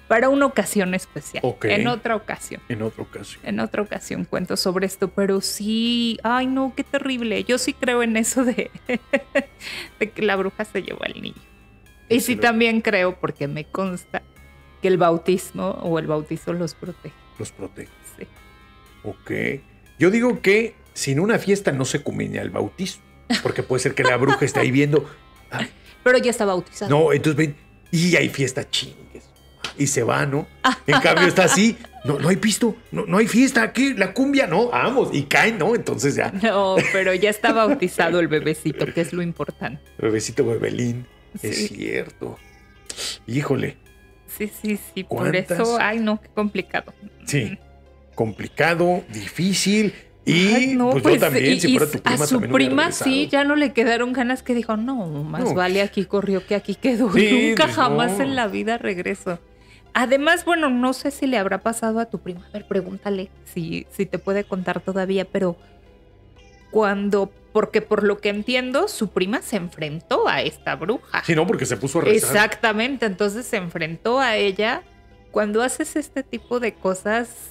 para una ocasión especial. Okay. En otra ocasión. En otra ocasión. En otra ocasión cuento sobre esto, pero sí, ay no, qué terrible. Yo sí creo en eso de, de que la bruja se llevó al niño. Y sí también creo, porque me consta, que el bautismo o el bautizo los protege. Los protege. Sí. Ok. Yo digo que sin una fiesta no se conviene el bautizo, porque puede ser que la bruja esté ahí viendo. Ah, pero ya está bautizado. No, entonces ven, y hay fiesta chingues. Y se va, ¿no? En cambio está así, no, no hay pisto, no, no hay fiesta, ¿qué? La cumbia, no, vamos, y caen, ¿no? Entonces ya. No, pero ya está bautizado el bebecito, que es lo importante. El bebecito bebelín, sí. Es cierto. Híjole. Sí, sí, sí, por eso, ay no, qué complicado. Sí, complicado, difícil. Y ay, no, pues, pues yo también, y, si fuera tu prima, a su también prima sí, ya no le quedaron ganas, que dijo, no, más no. vale aquí corrió que aquí quedó. Sí, nunca pues jamás no. En la vida regreso. Además, bueno, no sé si le habrá pasado a tu prima. A ver, pregúntale si, si te puede contar todavía, pero cuando, porque por lo que entiendo, su prima se enfrentó a esta bruja. Sí, no, porque se puso a rezar. Exactamente, entonces se enfrentó a ella. Cuando haces este tipo de cosas,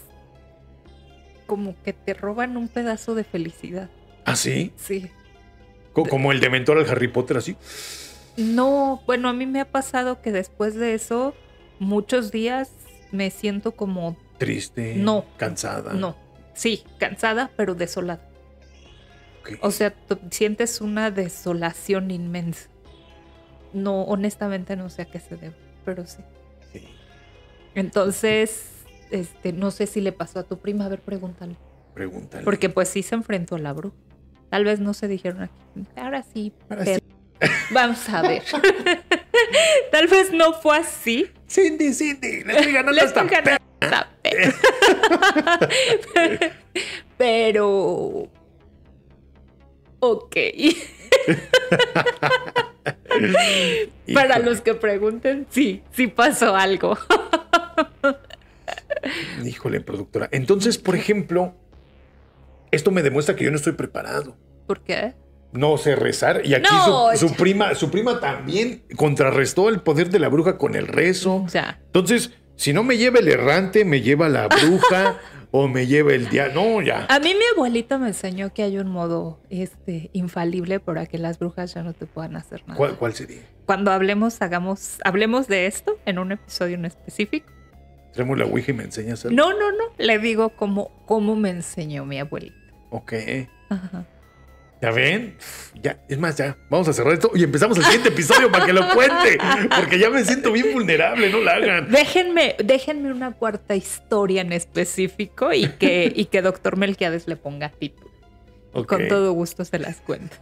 como que te roban un pedazo de felicidad. ¿Ah, sí? Sí. Como el dementor al Harry Potter, así. No, bueno, a mí me ha pasado que después de eso, muchos días me siento como... Triste. No. Cansada. No. Sí, cansada, pero desolada. Okay. O sea, tú sientes una desolación inmensa. No, honestamente no sé a qué se debe, pero sí. Sí. Entonces... Este, no sé si le pasó a tu prima, a ver, pregúntale. Pregúntale. Porque pues sí se enfrentó a la bruja. Tal vez no se dijeron aquí. Ahora sí, Ahora pero sí. Vamos a ver. Tal vez no fue así. Cindy, Cindy, le estoy ganando esta pe- Pero... Ok. Para los que pregunten, sí, sí pasó algo. Híjole, productora. Entonces, por ejemplo, esto me demuestra que yo no estoy preparado. ¿Por qué? No sé rezar. Y aquí no, su, su prima, su prima también contrarrestó el poder de la bruja con el rezo. Ya. Entonces, si no me lleva el errante, me lleva la bruja o me lleva el diablo. No, ya. A mí mi abuelita me enseñó que hay un modo este, infalible para que las brujas ya no te puedan hacer nada. ¿Cuál, cuál sería? Cuando hablemos, hagamos, hablemos de esto en un episodio en específico. Traemos la ouija y me enseñas algo. No, no, no. Le digo cómo, cómo me enseñó mi abuelita. Ok. Ajá. ¿Ya ven? Ya, es más, ya. Vamos a cerrar esto y empezamos el siguiente episodio para que lo cuente. Porque ya me siento bien vulnerable, no la hagan. Déjenme, déjenme una cuarta historia en específico y que, y que doctor Melquiades le ponga título. Okay. Con todo gusto se las cuento.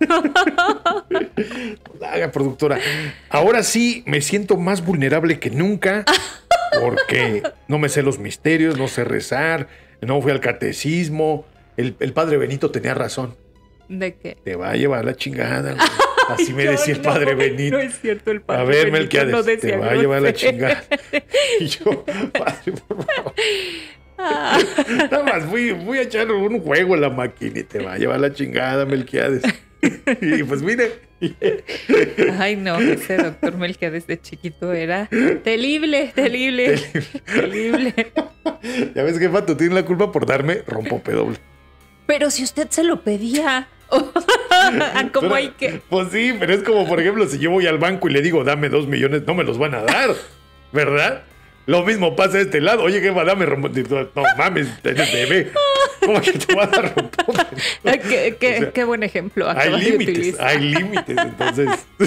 La haga, productora. Ahora sí me siento más vulnerable que nunca. Porque no me sé los misterios, no sé rezar, no fui al catecismo. El, el padre Benito tenía razón. ¿De qué? Te va a llevar la chingada. Así me decía el padre no, Benito. No es cierto, el padre a ver, Benito Melquiades, no decía, te va a no llevar sé. la chingada. Y yo, padre, por favor. Ah. Nada más voy, voy a echar un juego a la máquina y te va a llevar la chingada, Melquiades. Y pues mire. Ay, no, ese doctor Melquiades de chiquito era terrible, terrible, terrible. Ya ves, jefa, tú tienes la culpa por darme rompopedoble. Pero si usted se lo pedía. ¿Cómo pero, hay que? Pues sí, pero es como, por ejemplo, si yo voy al banco y le digo, dame dos millones, no me los van a dar, ¿verdad? Lo mismo pasa de este lado. Oye, jefa, dame rompopedoble. No mames, eres bebé. ¿Cómo que te va a dar rompopedoble? ¿Qué, qué, o sea, qué buen ejemplo. Hay límites, hay límites, entonces.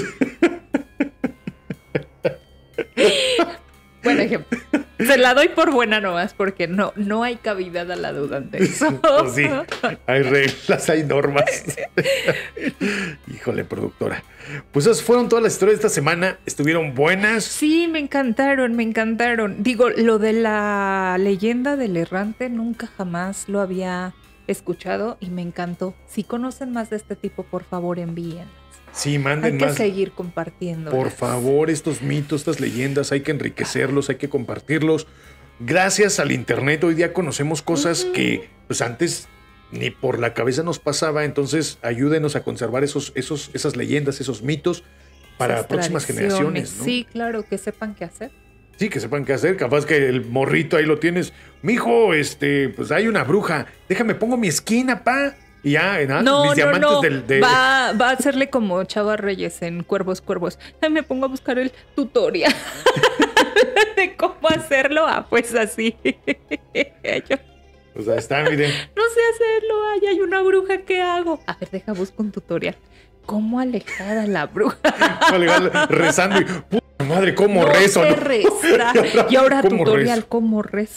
Buen ejemplo. Se la doy por buena nomás, porque no, no hay cavidad a la duda ante eso. Pues sí, hay reglas, hay normas. Híjole, productora. Pues esas fueron todas las historias de esta semana. Estuvieron buenas. Sí, me encantaron, me encantaron. Digo, lo de la leyenda del errante nunca jamás lo había escuchado y me encantó. Si conocen más de este tipo, por favor, envíen. Sí, manden más. Hay que más. seguir compartiendo. Por favor, estos mitos, estas leyendas, hay que enriquecerlos, hay que compartirlos. Gracias al internet hoy día conocemos cosas uh-huh. que pues antes ni por la cabeza nos pasaba. Entonces ayúdenos a conservar esos, esos, esas leyendas, esos mitos para esas próximas generaciones, ¿no? Sí, claro, que sepan qué hacer. Sí, que sepan qué hacer. Capaz que el morrito ahí lo tienes. Mijo, este, pues hay una bruja. Déjame, pongo mi esquina, pa. Y ya, ¿no? No, Mis no, diamantes no. del... De... Va, va a hacerle como Chava Reyes en Cuervos, Cuervos. Me pongo a buscar el tutorial de cómo hacerlo. Ah, pues así. Yo... Pues ahí está, miren. No sé hacerlo. Ay, hay una bruja. ¿Qué hago? A ver, deja, busco un tutorial. ¿Cómo alejar a la bruja? Rezando y... ¡Puta madre, cómo no rezo! Sé ¿no? rezar. Y ahora ¿Cómo tutorial, rezo? ¿Cómo rezo?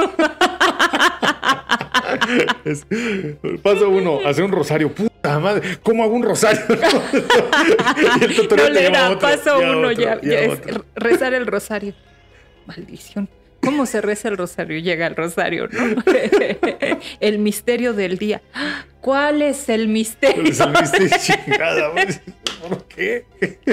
Es, paso uno, hacer un rosario. ¡Puta madre! ¿Cómo hago un rosario? Y el tutorial no le da, paso ya uno, otro, ya, ya, ya ya es rezar el rosario. Maldición. ¿Cómo se reza el rosario? Llega el rosario, ¿no? El misterio del día. ¿Cuál es el misterio? ¿Cuál es el misterio? Chingada, ¿por qué?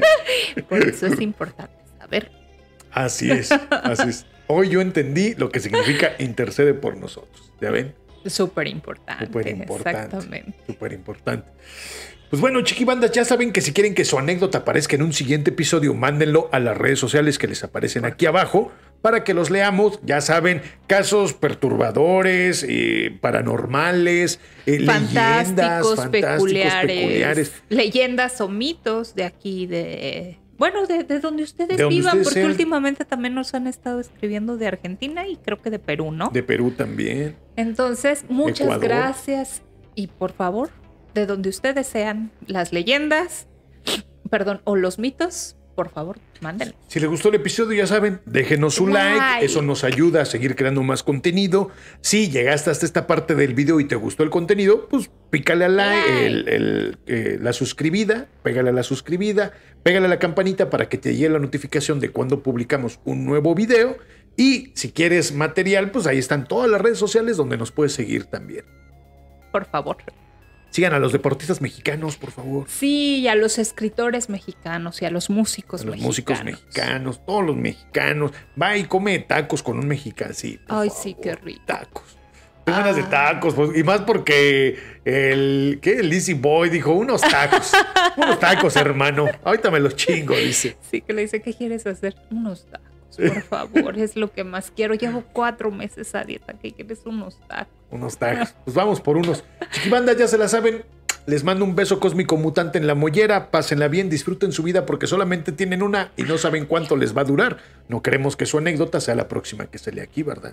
Por eso es importante saber. Así es, así es. Hoy yo entendí lo que significa intercede por nosotros. ¿Ya ven? Súper importante. Súper importante. Exactamente. Súper importante. Pues bueno, chiquibandas, ya saben que si quieren que su anécdota aparezca en un siguiente episodio, mándenlo a las redes sociales que les aparecen aquí abajo para que los leamos. Ya saben, casos perturbadores, eh, paranormales, eh, fantásticos, leyendas, fantásticos, peculiares, peculiares. Leyendas o mitos de aquí, de... Bueno, de, de donde ustedes de donde vivan, ustedes porque sean. Últimamente también nos han estado escribiendo de Argentina y creo que de Perú, ¿no? De Perú también. Entonces, muchas Ecuador. gracias. Y por favor, de donde ustedes sean, las leyendas, perdón, o los mitos, por favor, mándenlo. Si les gustó el episodio, ya saben, déjenos su like. like. Eso nos ayuda a seguir creando más contenido. Si llegaste hasta esta parte del video y te gustó el contenido, pues pícale al like, like. El, el, eh, la suscribida, pégale a la suscribida, pégale a la campanita para que te llegue la notificación de cuando publicamos un nuevo video. Y si quieres material, pues ahí están todas las redes sociales donde nos puedes seguir también. Por favor. Sigan a los deportistas mexicanos, por favor. Sí, y a los escritores mexicanos y a los músicos a los mexicanos. músicos mexicanos, todos los mexicanos. Va y come tacos con un mexicano, sí. Ay, favor, sí, qué rico. Tacos. Tengo ganas de tacos, pues, y más porque el, ¿qué? El Lizzy Boy dijo, unos tacos, unos tacos, hermano. Ahorita me los chingo, dice. Sí, que le dice, ¿qué quieres hacer? Unos tacos. Por favor, es lo que más quiero. Llevo cuatro meses a dieta. ¿Qué quieres? Unos tacos. Unos tacos. Pues vamos por unos. Chiquibandas, ya se la saben. Les mando un beso cósmico mutante en la mollera. Pásenla bien, disfruten su vida porque solamente tienen una y no saben cuánto les va a durar. No queremos que su anécdota sea la próxima que se lee aquí, ¿verdad?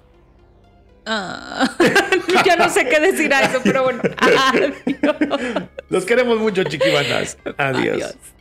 Ah, yo no sé qué decir a eso, pero bueno. Adiós. Los queremos mucho, chiquibandas. Adiós. Adiós.